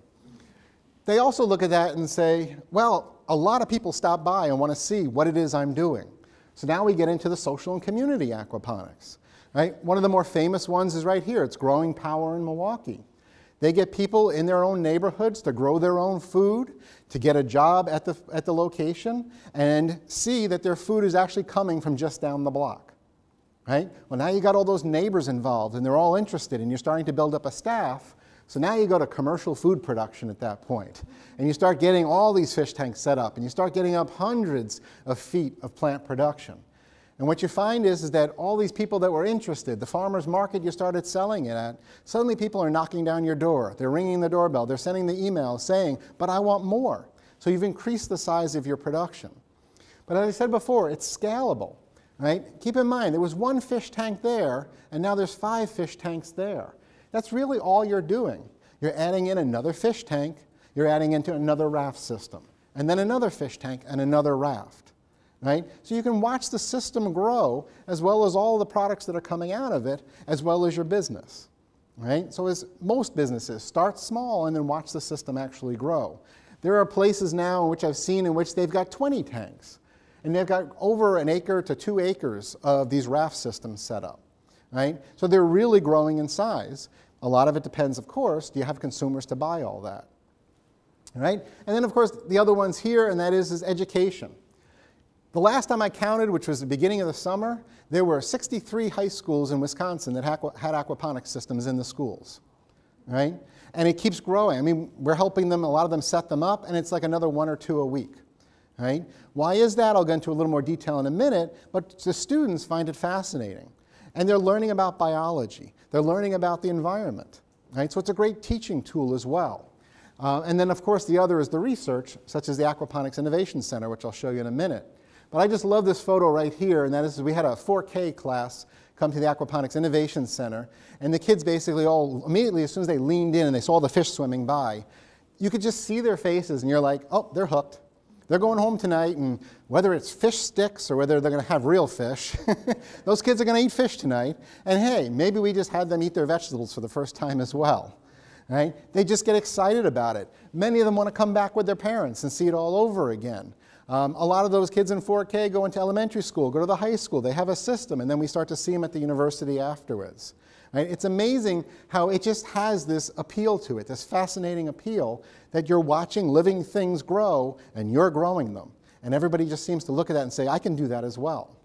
They also look at that and say, well, a lot of people stop by and want to see what it is I'm doing. So now we get into the social and community aquaponics. Right? One of the more famous ones is right here. It's Growing Power in Milwaukee. They get people in their own neighborhoods to grow their own food, to get a job at the, at the location, and see that their food is actually coming from just down the block. Right? Well, now you got all those neighbors involved, and they're all interested, and you're starting to build up a staff. So now you go to commercial food production at that point, and you start getting all these fish tanks set up, and you start getting up hundreds of feet of plant production. And what you find is, is that all these people that were interested, the farmer's market you started selling it at, suddenly people are knocking down your door. They're ringing the doorbell. They're sending the email saying, but I want more. So you've increased the size of your production. But as I said before, it's scalable. Right? Keep in mind, there was one fish tank there, and now there's five fish tanks there. That's really all you're doing. You're adding in another fish tank. You're adding into another raft system, and then another fish tank and another raft. Right? So you can watch the system grow as well as all the products that are coming out of it, as well as your business. Right? So as most businesses, start small and then watch the system actually grow. There are places now in which I've seen in which they've got twenty tanks, and they've got over an acre to two acres of these raft systems set up. Right? So they're really growing in size. A lot of it depends, of course, do you have consumers to buy all that? Right? And then, of course, the other ones here, and that is, is education. The last time I counted, which was the beginning of the summer, there were sixty-three high schools in Wisconsin that had aquaponics systems in the schools, right? And it keeps growing. I mean, we're helping them, a lot of them set them up, and it's like another one or two a week, right? Why is that? I'll go into a little more detail in a minute, but the students find it fascinating. And they're learning about biology. They're learning about the environment, right? So it's a great teaching tool as well. Uh, and then, of course, the other is the research, such as the Aquaponics Innovation Center, which I'll show you in a minute. But I just love this photo right here, and that is we had a four K class come to the Aquaponics Innovation Center, and the kids basically all, immediately as soon as they leaned in and they saw the fish swimming by, you could just see their faces, and you're like, oh, they're hooked. They're going home tonight, and whether it's fish sticks or whether they're going to have real fish, those kids are going to eat fish tonight. And hey, maybe we just had them eat their vegetables for the first time as well. Right? They just get excited about it. Many of them want to come back with their parents and see it all over again. Um, a lot of those kids in four K go into elementary school, go to the high school. They have a system, and then we start to see them at the university afterwards. Right? It's amazing how it just has this appeal to it, this fascinating appeal that you're watching living things grow, and you're growing them. And everybody just seems to look at that and say, I can do that as well.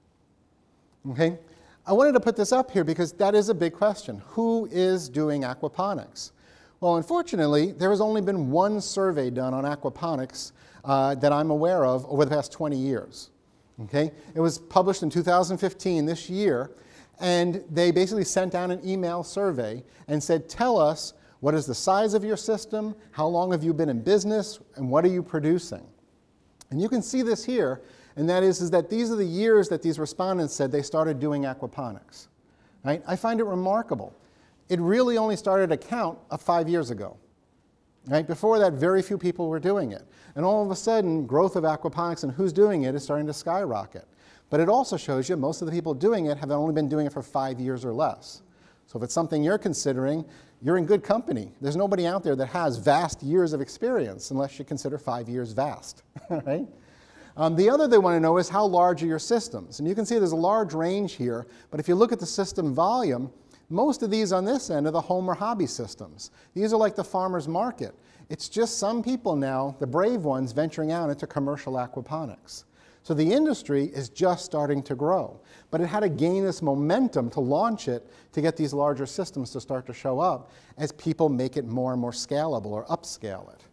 Okay? I wanted to put this up here because that is a big question. Who is doing aquaponics? Well, unfortunately, there has only been one survey done on aquaponics uh, that I'm aware of over the past twenty years. Okay? It was published in two thousand fifteen, this year, and they basically sent out an email survey and said, tell us what is the size of your system, how long have you been in business, and what are you producing? And you can see this here, and that is, is that these are the years that these respondents said they started doing aquaponics. Right? I find it remarkable. It really only started a count of five years ago. Right? Before that, very few people were doing it. And all of a sudden, growth of aquaponics and who's doing it is starting to skyrocket. But it also shows you most of the people doing it have only been doing it for five years or less. So if it's something you're considering, you're in good company. There's nobody out there that has vast years of experience unless you consider five years vast. Right? Um, the other they want to know is how large are your systems? And you can see there's a large range here, but if you look at the system volume, most of these on this end are the home or hobby systems. These are like the farmer's market. It's just some people now, the brave ones, venturing out into commercial aquaponics. So the industry is just starting to grow, but it had to gain this momentum to launch it to get these larger systems to start to show up as people make it more and more scalable or upscale it.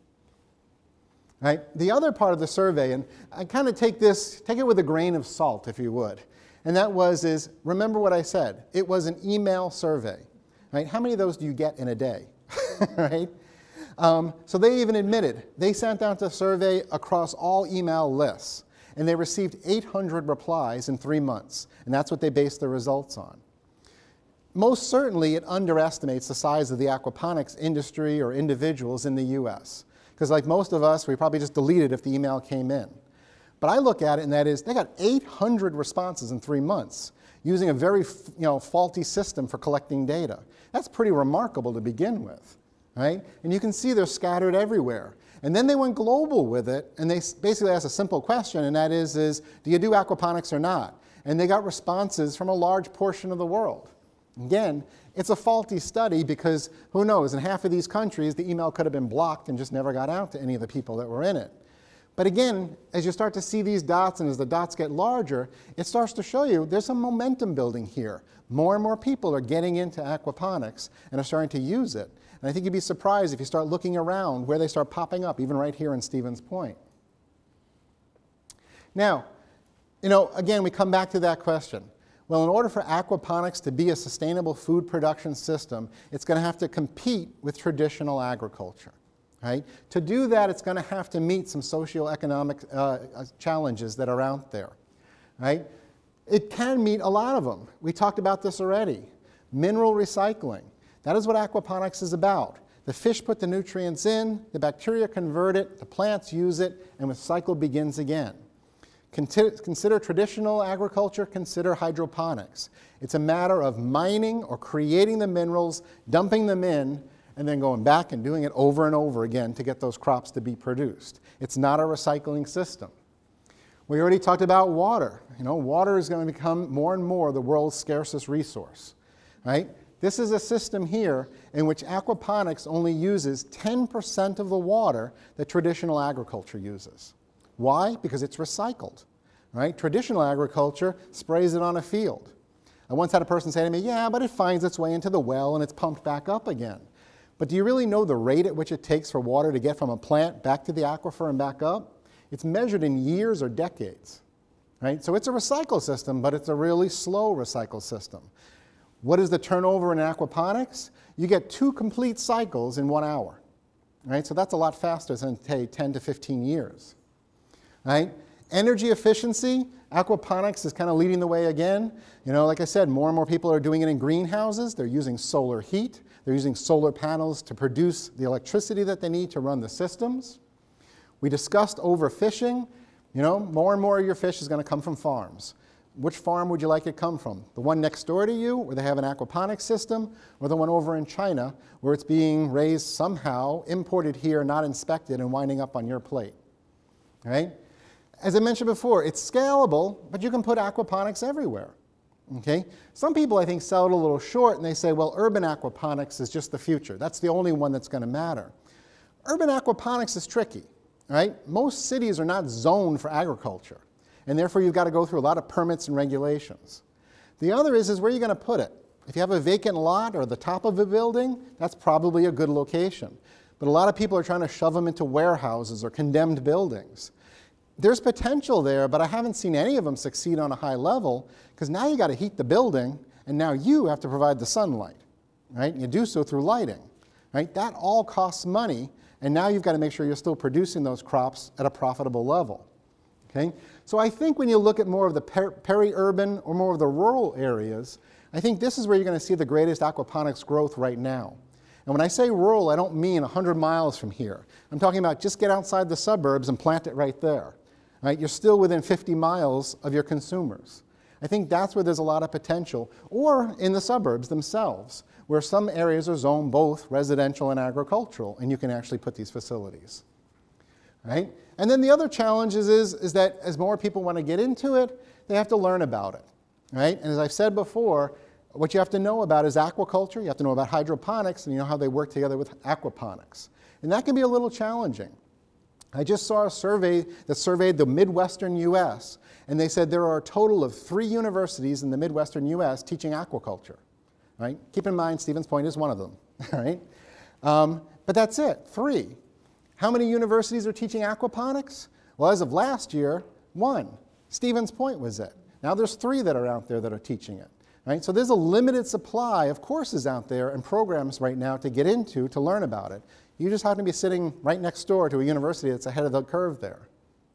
Right? The other part of the survey, and I kind of take this, take it with a grain of salt if you would, and that was is, remember what I said, it was an email survey. Right? How many of those do you get in a day? Right? Um, so they even admitted, they sent out the survey across all email lists, and they received eight hundred replies in three months, and that's what they based their results on. Most certainly, it underestimates the size of the aquaponics industry or individuals in the U S, because like most of us, we probably just deleted if the email came in. But I look at it, and that is, they got eight hundred responses in three months using a very you know, faulty system for collecting data. That's pretty remarkable to begin with. Right? And you can see they're scattered everywhere. And then they went global with it, and they basically asked a simple question, and that is, is do you do aquaponics or not? And they got responses from a large portion of the world. Again, it's a faulty study because who knows, in half of these countries, the email could have been blocked and just never got out to any of the people that were in it. But again, as you start to see these dots, and as the dots get larger, it starts to show you there's some momentum building here. More and more people are getting into aquaponics and are starting to use it. And I think you'd be surprised if you start looking around where they start popping up, even right here in Stevens Point. Now, you know, again, we come back to that question. Well, in order for aquaponics to be a sustainable food production system, it's going to have to compete with traditional agriculture. Right? To do that, it's going to have to meet some socioeconomic uh, challenges that are out there. Right? It can meet a lot of them. We talked about this already. Mineral recycling. That is what aquaponics is about. The fish put the nutrients in, the bacteria convert it, the plants use it, and the cycle begins again. Consider traditional agriculture, consider hydroponics. It's a matter of mining or creating the minerals, dumping them in, and then going back and doing it over and over again to get those crops to be produced. It's not a recycling system. We already talked about water. You know, water is going to become more and more the world's scarcest resource. Right? This is a system here in which aquaponics only uses ten percent of the water that traditional agriculture uses. Why? Because it's recycled. Right? Traditional agriculture sprays it on a field. I once had a person say to me, yeah, but it finds its way into the well and it's pumped back up again. But do you really know the rate at which it takes for water to get from a plant back to the aquifer and back up? It's measured in years or decades. Right? So it's a recycle system, but it's a really slow recycle system. What is the turnover in aquaponics? You get two complete cycles in one hour. right? So that's a lot faster than, say, ten to fifteen years, right? Energy efficiency, aquaponics is kind of leading the way again. You know, like I said, more and more people are doing it in greenhouses. They're using solar heat. They're using solar panels to produce the electricity that they need to run the systems. We discussed overfishing. You know, more and more of your fish is going to come from farms. Which farm would you like it to come from? The one next door to you, where they have an aquaponics system, or the one over in China, where it's being raised somehow, imported here, not inspected, and winding up on your plate, right? As I mentioned before, it's scalable, but you can put aquaponics everywhere, okay? Some people, I think, sell it a little short, and they say, well, urban aquaponics is just the future. That's the only one that's going to matter. Urban aquaponics is tricky, right? Most cities are not zoned for agriculture, and therefore you've got to go through a lot of permits and regulations. The other is, is where you're going to put it. If you have a vacant lot or the top of a building, that's probably a good location. But a lot of people are trying to shove them into warehouses or condemned buildings. There's potential there, but I haven't seen any of them succeed on a high level, because now you got to heat the building, and now you have to provide the sunlight, right? You do so through lighting, right? That all costs money, and now you've got to make sure you're still producing those crops at a profitable level, okay? So I think when you look at more of the per peri-urban or more of the rural areas, I think this is where you're going to see the greatest aquaponics growth right now. And when I say rural, I don't mean one hundred miles from here. I'm talking about just get outside the suburbs and plant it right there. Right? You're still within fifty miles of your consumers. I think that's where there's a lot of potential, or in the suburbs themselves, where some areas are zoned both residential and agricultural, and you can actually put these facilities. Right? And then the other challenge is, is, is that as more people want to get into it, they have to learn about it. Right? And as I've said before, what you have to know about is aquaculture, you have to know about hydroponics, and you know how they work together with aquaponics. And that can be a little challenging. I just saw a survey that surveyed the Midwestern U S, and they said there are a total of three universities in the Midwestern U S teaching aquaculture. Right? Keep in mind, Stevens Point is one of them. Right? Um, but that's it, three. How many universities are teaching aquaponics? Well, as of last year, one. Stevens Point was it. Now there's three that are out there that are teaching it. Right? So there's a limited supply of courses out there and programs right now to get into to learn about it. You just happen to be sitting right next door to a university that's ahead of the curve there.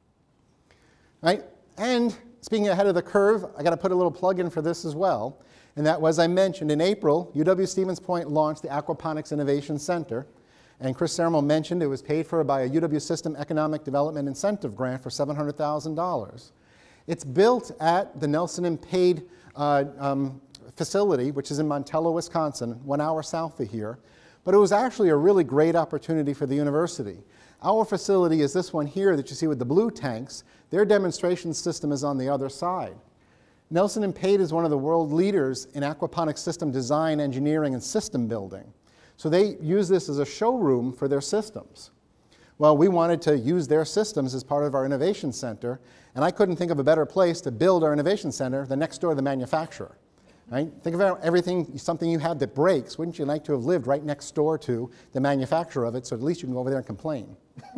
Right? And speaking ahead of the curve, I got to put a little plug in for this as well. And that was, I mentioned, in April, U W Stevens Point launched the Aquaponics Innovation Center. And Chris Sermo mentioned it was paid for by a U W System Economic Development Incentive Grant for seven hundred thousand dollars. It's built at the Nelson and Pade uh, um, facility, which is in Montello, Wisconsin, one hour south of here. But it was actually a really great opportunity for the university. Our facility is this one here that you see with the blue tanks. Their demonstration system is on the other side. Nelson and Pade is one of the world leaders in aquaponics system design, engineering, and system building. So they use this as a showroom for their systems. Well, we wanted to use their systems as part of our innovation center, and I couldn't think of a better place to build our innovation center than next door to the manufacturer. Right? Think about everything, something you had that breaks. Wouldn't you like to have lived right next door to the manufacturer of it, so at least you can go over there and complain?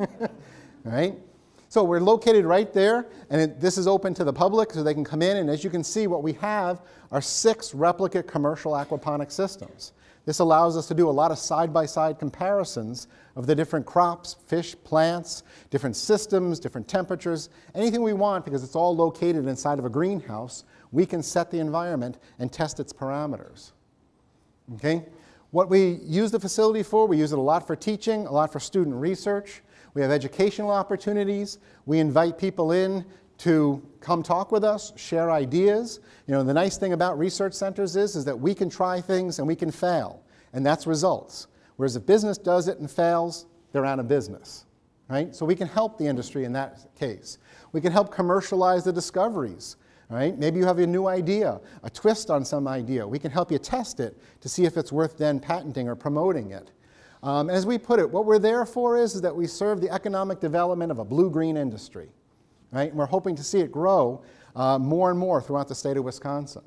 Right? So we're located right there, and it, this is open to the public so they can come in, and as you can see, what we have are six replicate commercial aquaponic systems. This allows us to do a lot of side-by-side comparisons of the different crops, fish, plants, different systems, different temperatures, anything we want, because it's all located inside of a greenhouse. We can set the environment and test its parameters. Okay? What we use the facility for, we use it a lot for teaching, a lot for student research. We have educational opportunities. We invite people in to come talk with us, share ideas. You know, the nice thing about research centers is, is that we can try things and we can fail, and that's results. Whereas if business does it and fails, they're out of business. Right? So we can help the industry in that case. We can help commercialize the discoveries. Right? Maybe you have a new idea, a twist on some idea. We can help you test it to see if it's worth then patenting or promoting it. Um, as we put it, what we're there for is, is that we serve the economic development of a blue-green industry. Right? And we're hoping to see it grow uh, more and more throughout the state of Wisconsin.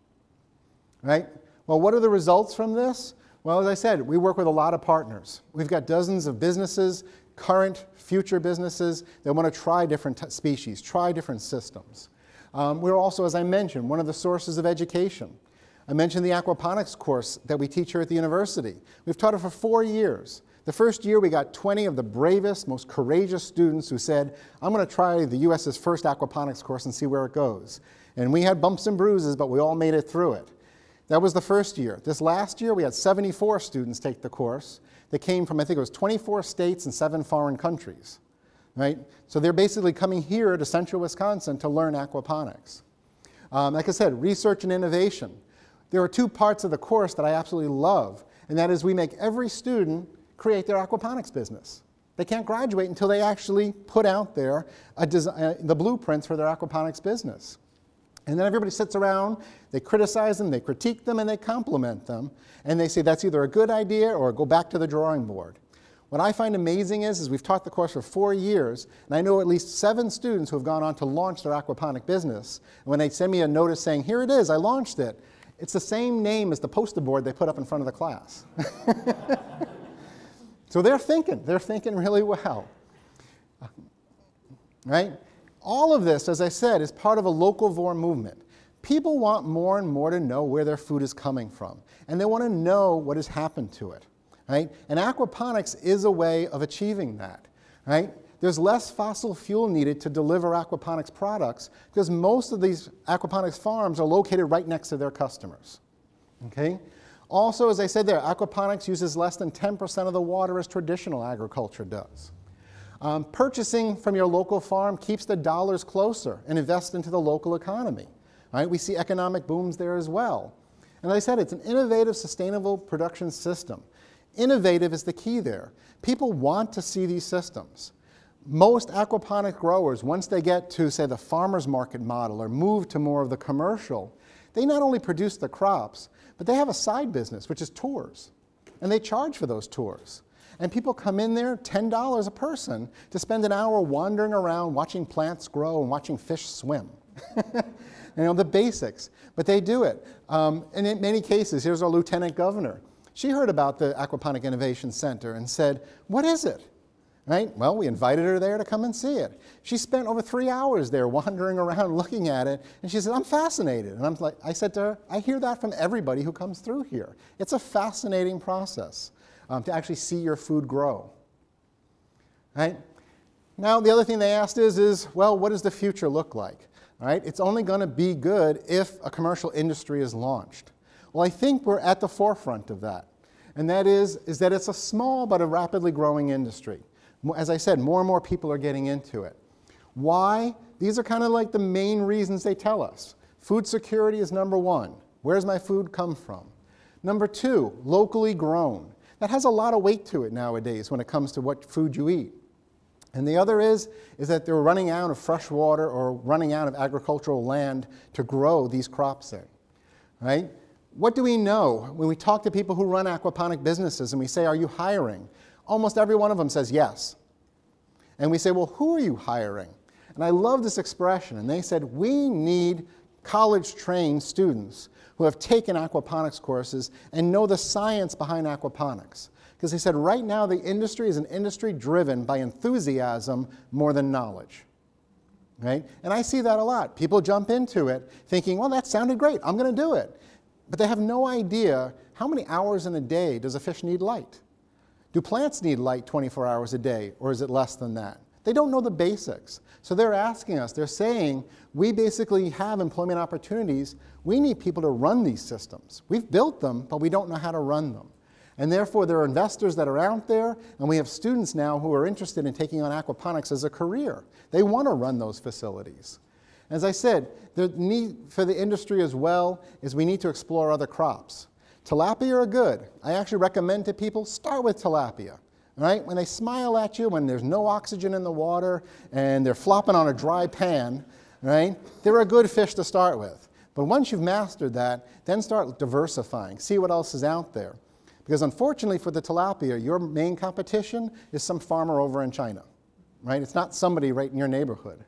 Right? Well, what are the results from this? Well, as I said, we work with a lot of partners. We've got dozens of businesses, current, future businesses that want to try different species, try different systems. Um, we're also, as I mentioned, one of the sources of education. I mentioned the aquaponics course that we teach here at the university. We've taught it for four years. The first year we got twenty of the bravest, most courageous students who said, I'm going to try the U S's first aquaponics course and see where it goes. And we had bumps and bruises, but we all made it through it. That was the first year. This last year we had seventy-four students take the course. They came from, I think it was twenty-four states and seven foreign countries. Right? So they're basically coming here to central Wisconsin to learn aquaponics. Um, like I said, research and innovation. There are two parts of the course that I absolutely love, and that is we make every student create their aquaponics business. They can't graduate until they actually put out there a design, uh, the blueprints for their aquaponics business. And then everybody sits around, they criticize them, they critique them, and they compliment them, and they say that's either a good idea or go back to the drawing board. What I find amazing is, is we've taught the course for four years, and I know at least seven students who have gone on to launch their aquaponic business. And when they send me a notice saying, here it is, I launched it, it's the same name as the poster board they put up in front of the class. So they're thinking, they're thinking really well. Right? All of this, as I said, is part of a locavore movement. People want more and more to know where their food is coming from, and they want to know what has happened to it. Right? And aquaponics is a way of achieving that. Right? There's less fossil fuel needed to deliver aquaponics products because most of these aquaponics farms are located right next to their customers. Okay? Also, as I said there, aquaponics uses less than ten percent of the water as traditional agriculture does. Um, purchasing from your local farm keeps the dollars closer and invests into the local economy. Right? We see economic booms there as well. And as I said, it's an innovative, sustainable production system. Innovative is the key there. People want to see these systems. Most aquaponic growers, once they get to, say, the farmer's market model or move to more of the commercial, they not only produce the crops, but they have a side business, which is tours. And they charge for those tours. And people come in there, ten dollars a person, to spend an hour wandering around, watching plants grow and watching fish swim. You know, the basics. But they do it. Um, and in many cases, here's our lieutenant governor. She heard about the Aquaponic Innovation Center and said, what is it? Right? Well, we invited her there to come and see it. She spent over three hours there wandering around looking at it, and she said, I'm fascinated. And I'm like, I said to her, I hear that from everybody who comes through here. It's a fascinating process um, to actually see your food grow. Right? Now, the other thing they asked is, is, well, what does the future look like? Right? It's only going to be good if a commercial industry is launched. Well, I think we're at the forefront of that. And that is, is that it's a small but a rapidly growing industry. As I said, more and more people are getting into it. Why? These are kind of like the main reasons they tell us. Food security is number one. Where's my food come from? Number two, locally grown. That has a lot of weight to it nowadays when it comes to what food you eat. And the other is, is that they're running out of fresh water or running out of agricultural land to grow these crops in. Right? What do we know when we talk to people who run aquaponic businesses and we say, are you hiring? Almost every one of them says yes. And we say, well, who are you hiring? And I love this expression. And they said, we need college-trained students who have taken aquaponics courses and know the science behind aquaponics. Because they said, right now the industry is an industry driven by enthusiasm more than knowledge. Right? And I see that a lot. People jump into it thinking, well, that sounded great. I'm going to do it. But they have no idea how many hours in a day does a fish need light. Do plants need light twenty-four hours a day, or is it less than that? They don't know the basics. So they're asking us, they're saying, we basically have employment opportunities. We need people to run these systems. We've built them, but we don't know how to run them. And therefore, there are investors that are out there, and we have students now who are interested in taking on aquaponics as a career. They want to run those facilities. As I said, the need for the industry as well is we need to explore other crops. Tilapia are good. I actually recommend to people, start with tilapia. Right? When they smile at you, when there's no oxygen in the water, and they're flopping on a dry pan, right? They're a good fish to start with. But once you've mastered that, then start diversifying. See what else is out there. Because unfortunately for the tilapia, your main competition is some farmer over in China. Right? It's not somebody right in your neighborhood.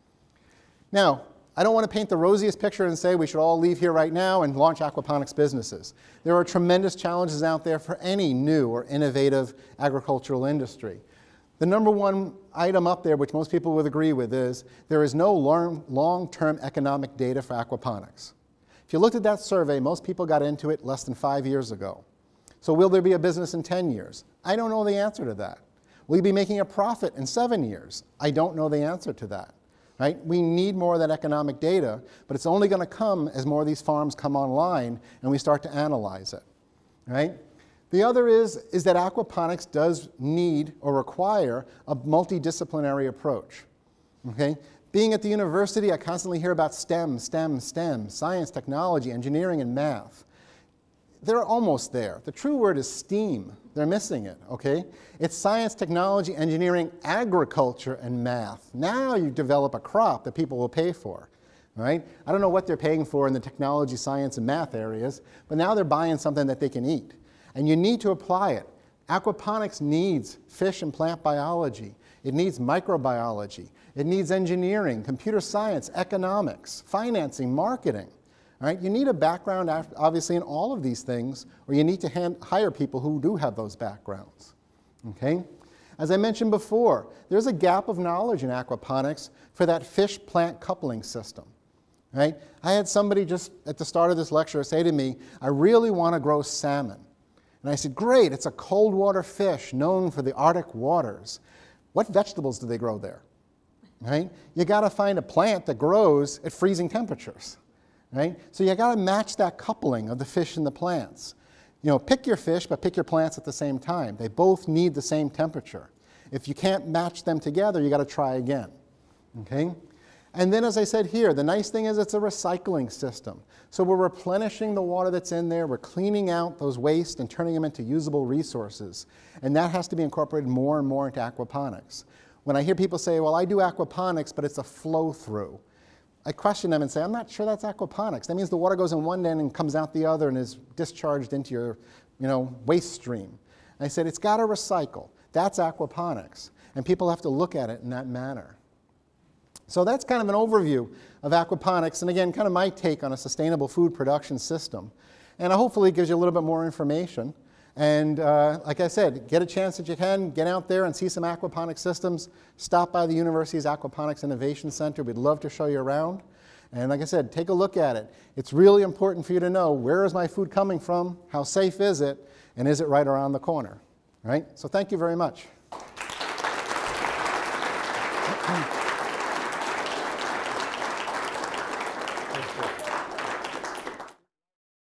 Now, I don't want to paint the rosiest picture and say we should all leave here right now and launch aquaponics businesses. There are tremendous challenges out there for any new or innovative agricultural industry. The number one item up there, which most people would agree with, is there is no long-term economic data for aquaponics. If you looked at that survey, most people got into it less than five years ago. So will there be a business in ten years? I don't know the answer to that. Will you be making a profit in seven years? I don't know the answer to that. Right? We need more of that economic data, but it's only going to come as more of these farms come online and we start to analyze it. Right? The other is, is that aquaponics does need or require a multidisciplinary approach. Okay? Being at the university, I constantly hear about STEM, STEM, STEM, science, technology, engineering, and math. They're almost there. The true word is STEAM. They're missing it, okay? It's science, technology, engineering, agriculture, and math. Now you develop a crop that people will pay for, right? I don't know what they're paying for in the technology, science, and math areas, but now they're buying something that they can eat. And you need to apply it. Aquaponics needs fish and plant biology. It needs microbiology. It needs engineering, computer science, economics, financing, marketing. All right? You need a background, obviously, in all of these things, or you need to hand, hire people who do have those backgrounds. Okay? As I mentioned before, there's a gap of knowledge in aquaponics for that fish-plant coupling system. Right? I had somebody just at the start of this lecture say to me, I really want to grow salmon. And I said, great, it's a cold water fish known for the Arctic waters. What vegetables do they grow there? Right? You got to find a plant that grows at freezing temperatures. Right? So you got to match that coupling of the fish and the plants. You know, pick your fish, but pick your plants at the same time. They both need the same temperature. If you can't match them together, you got to try again. Okay? And then, as I said here, the nice thing is it's a recycling system. So we're replenishing the water that's in there. We're cleaning out those waste and turning them into usable resources. And that has to be incorporated more and more into aquaponics. When I hear people say, well, I do aquaponics, but it's a flow-through. I question them and say, I'm not sure that's aquaponics. That means the water goes in one end and comes out the other and is discharged into your you know, waste stream. And I said, it's got to recycle. That's aquaponics. And people have to look at it in that manner. So that's kind of an overview of aquaponics, and again, kind of my take on a sustainable food production system. And hopefully it gives you a little bit more information. And uh, like I said, get a chance that you can, get out there and see some aquaponics systems. Stop by the university's Aquaponics Innovation Center. We'd love to show you around. And like I said, take a look at it. It's really important for you to know, where is my food coming from? How safe is it? And is it right around the corner? All right? So thank you very much.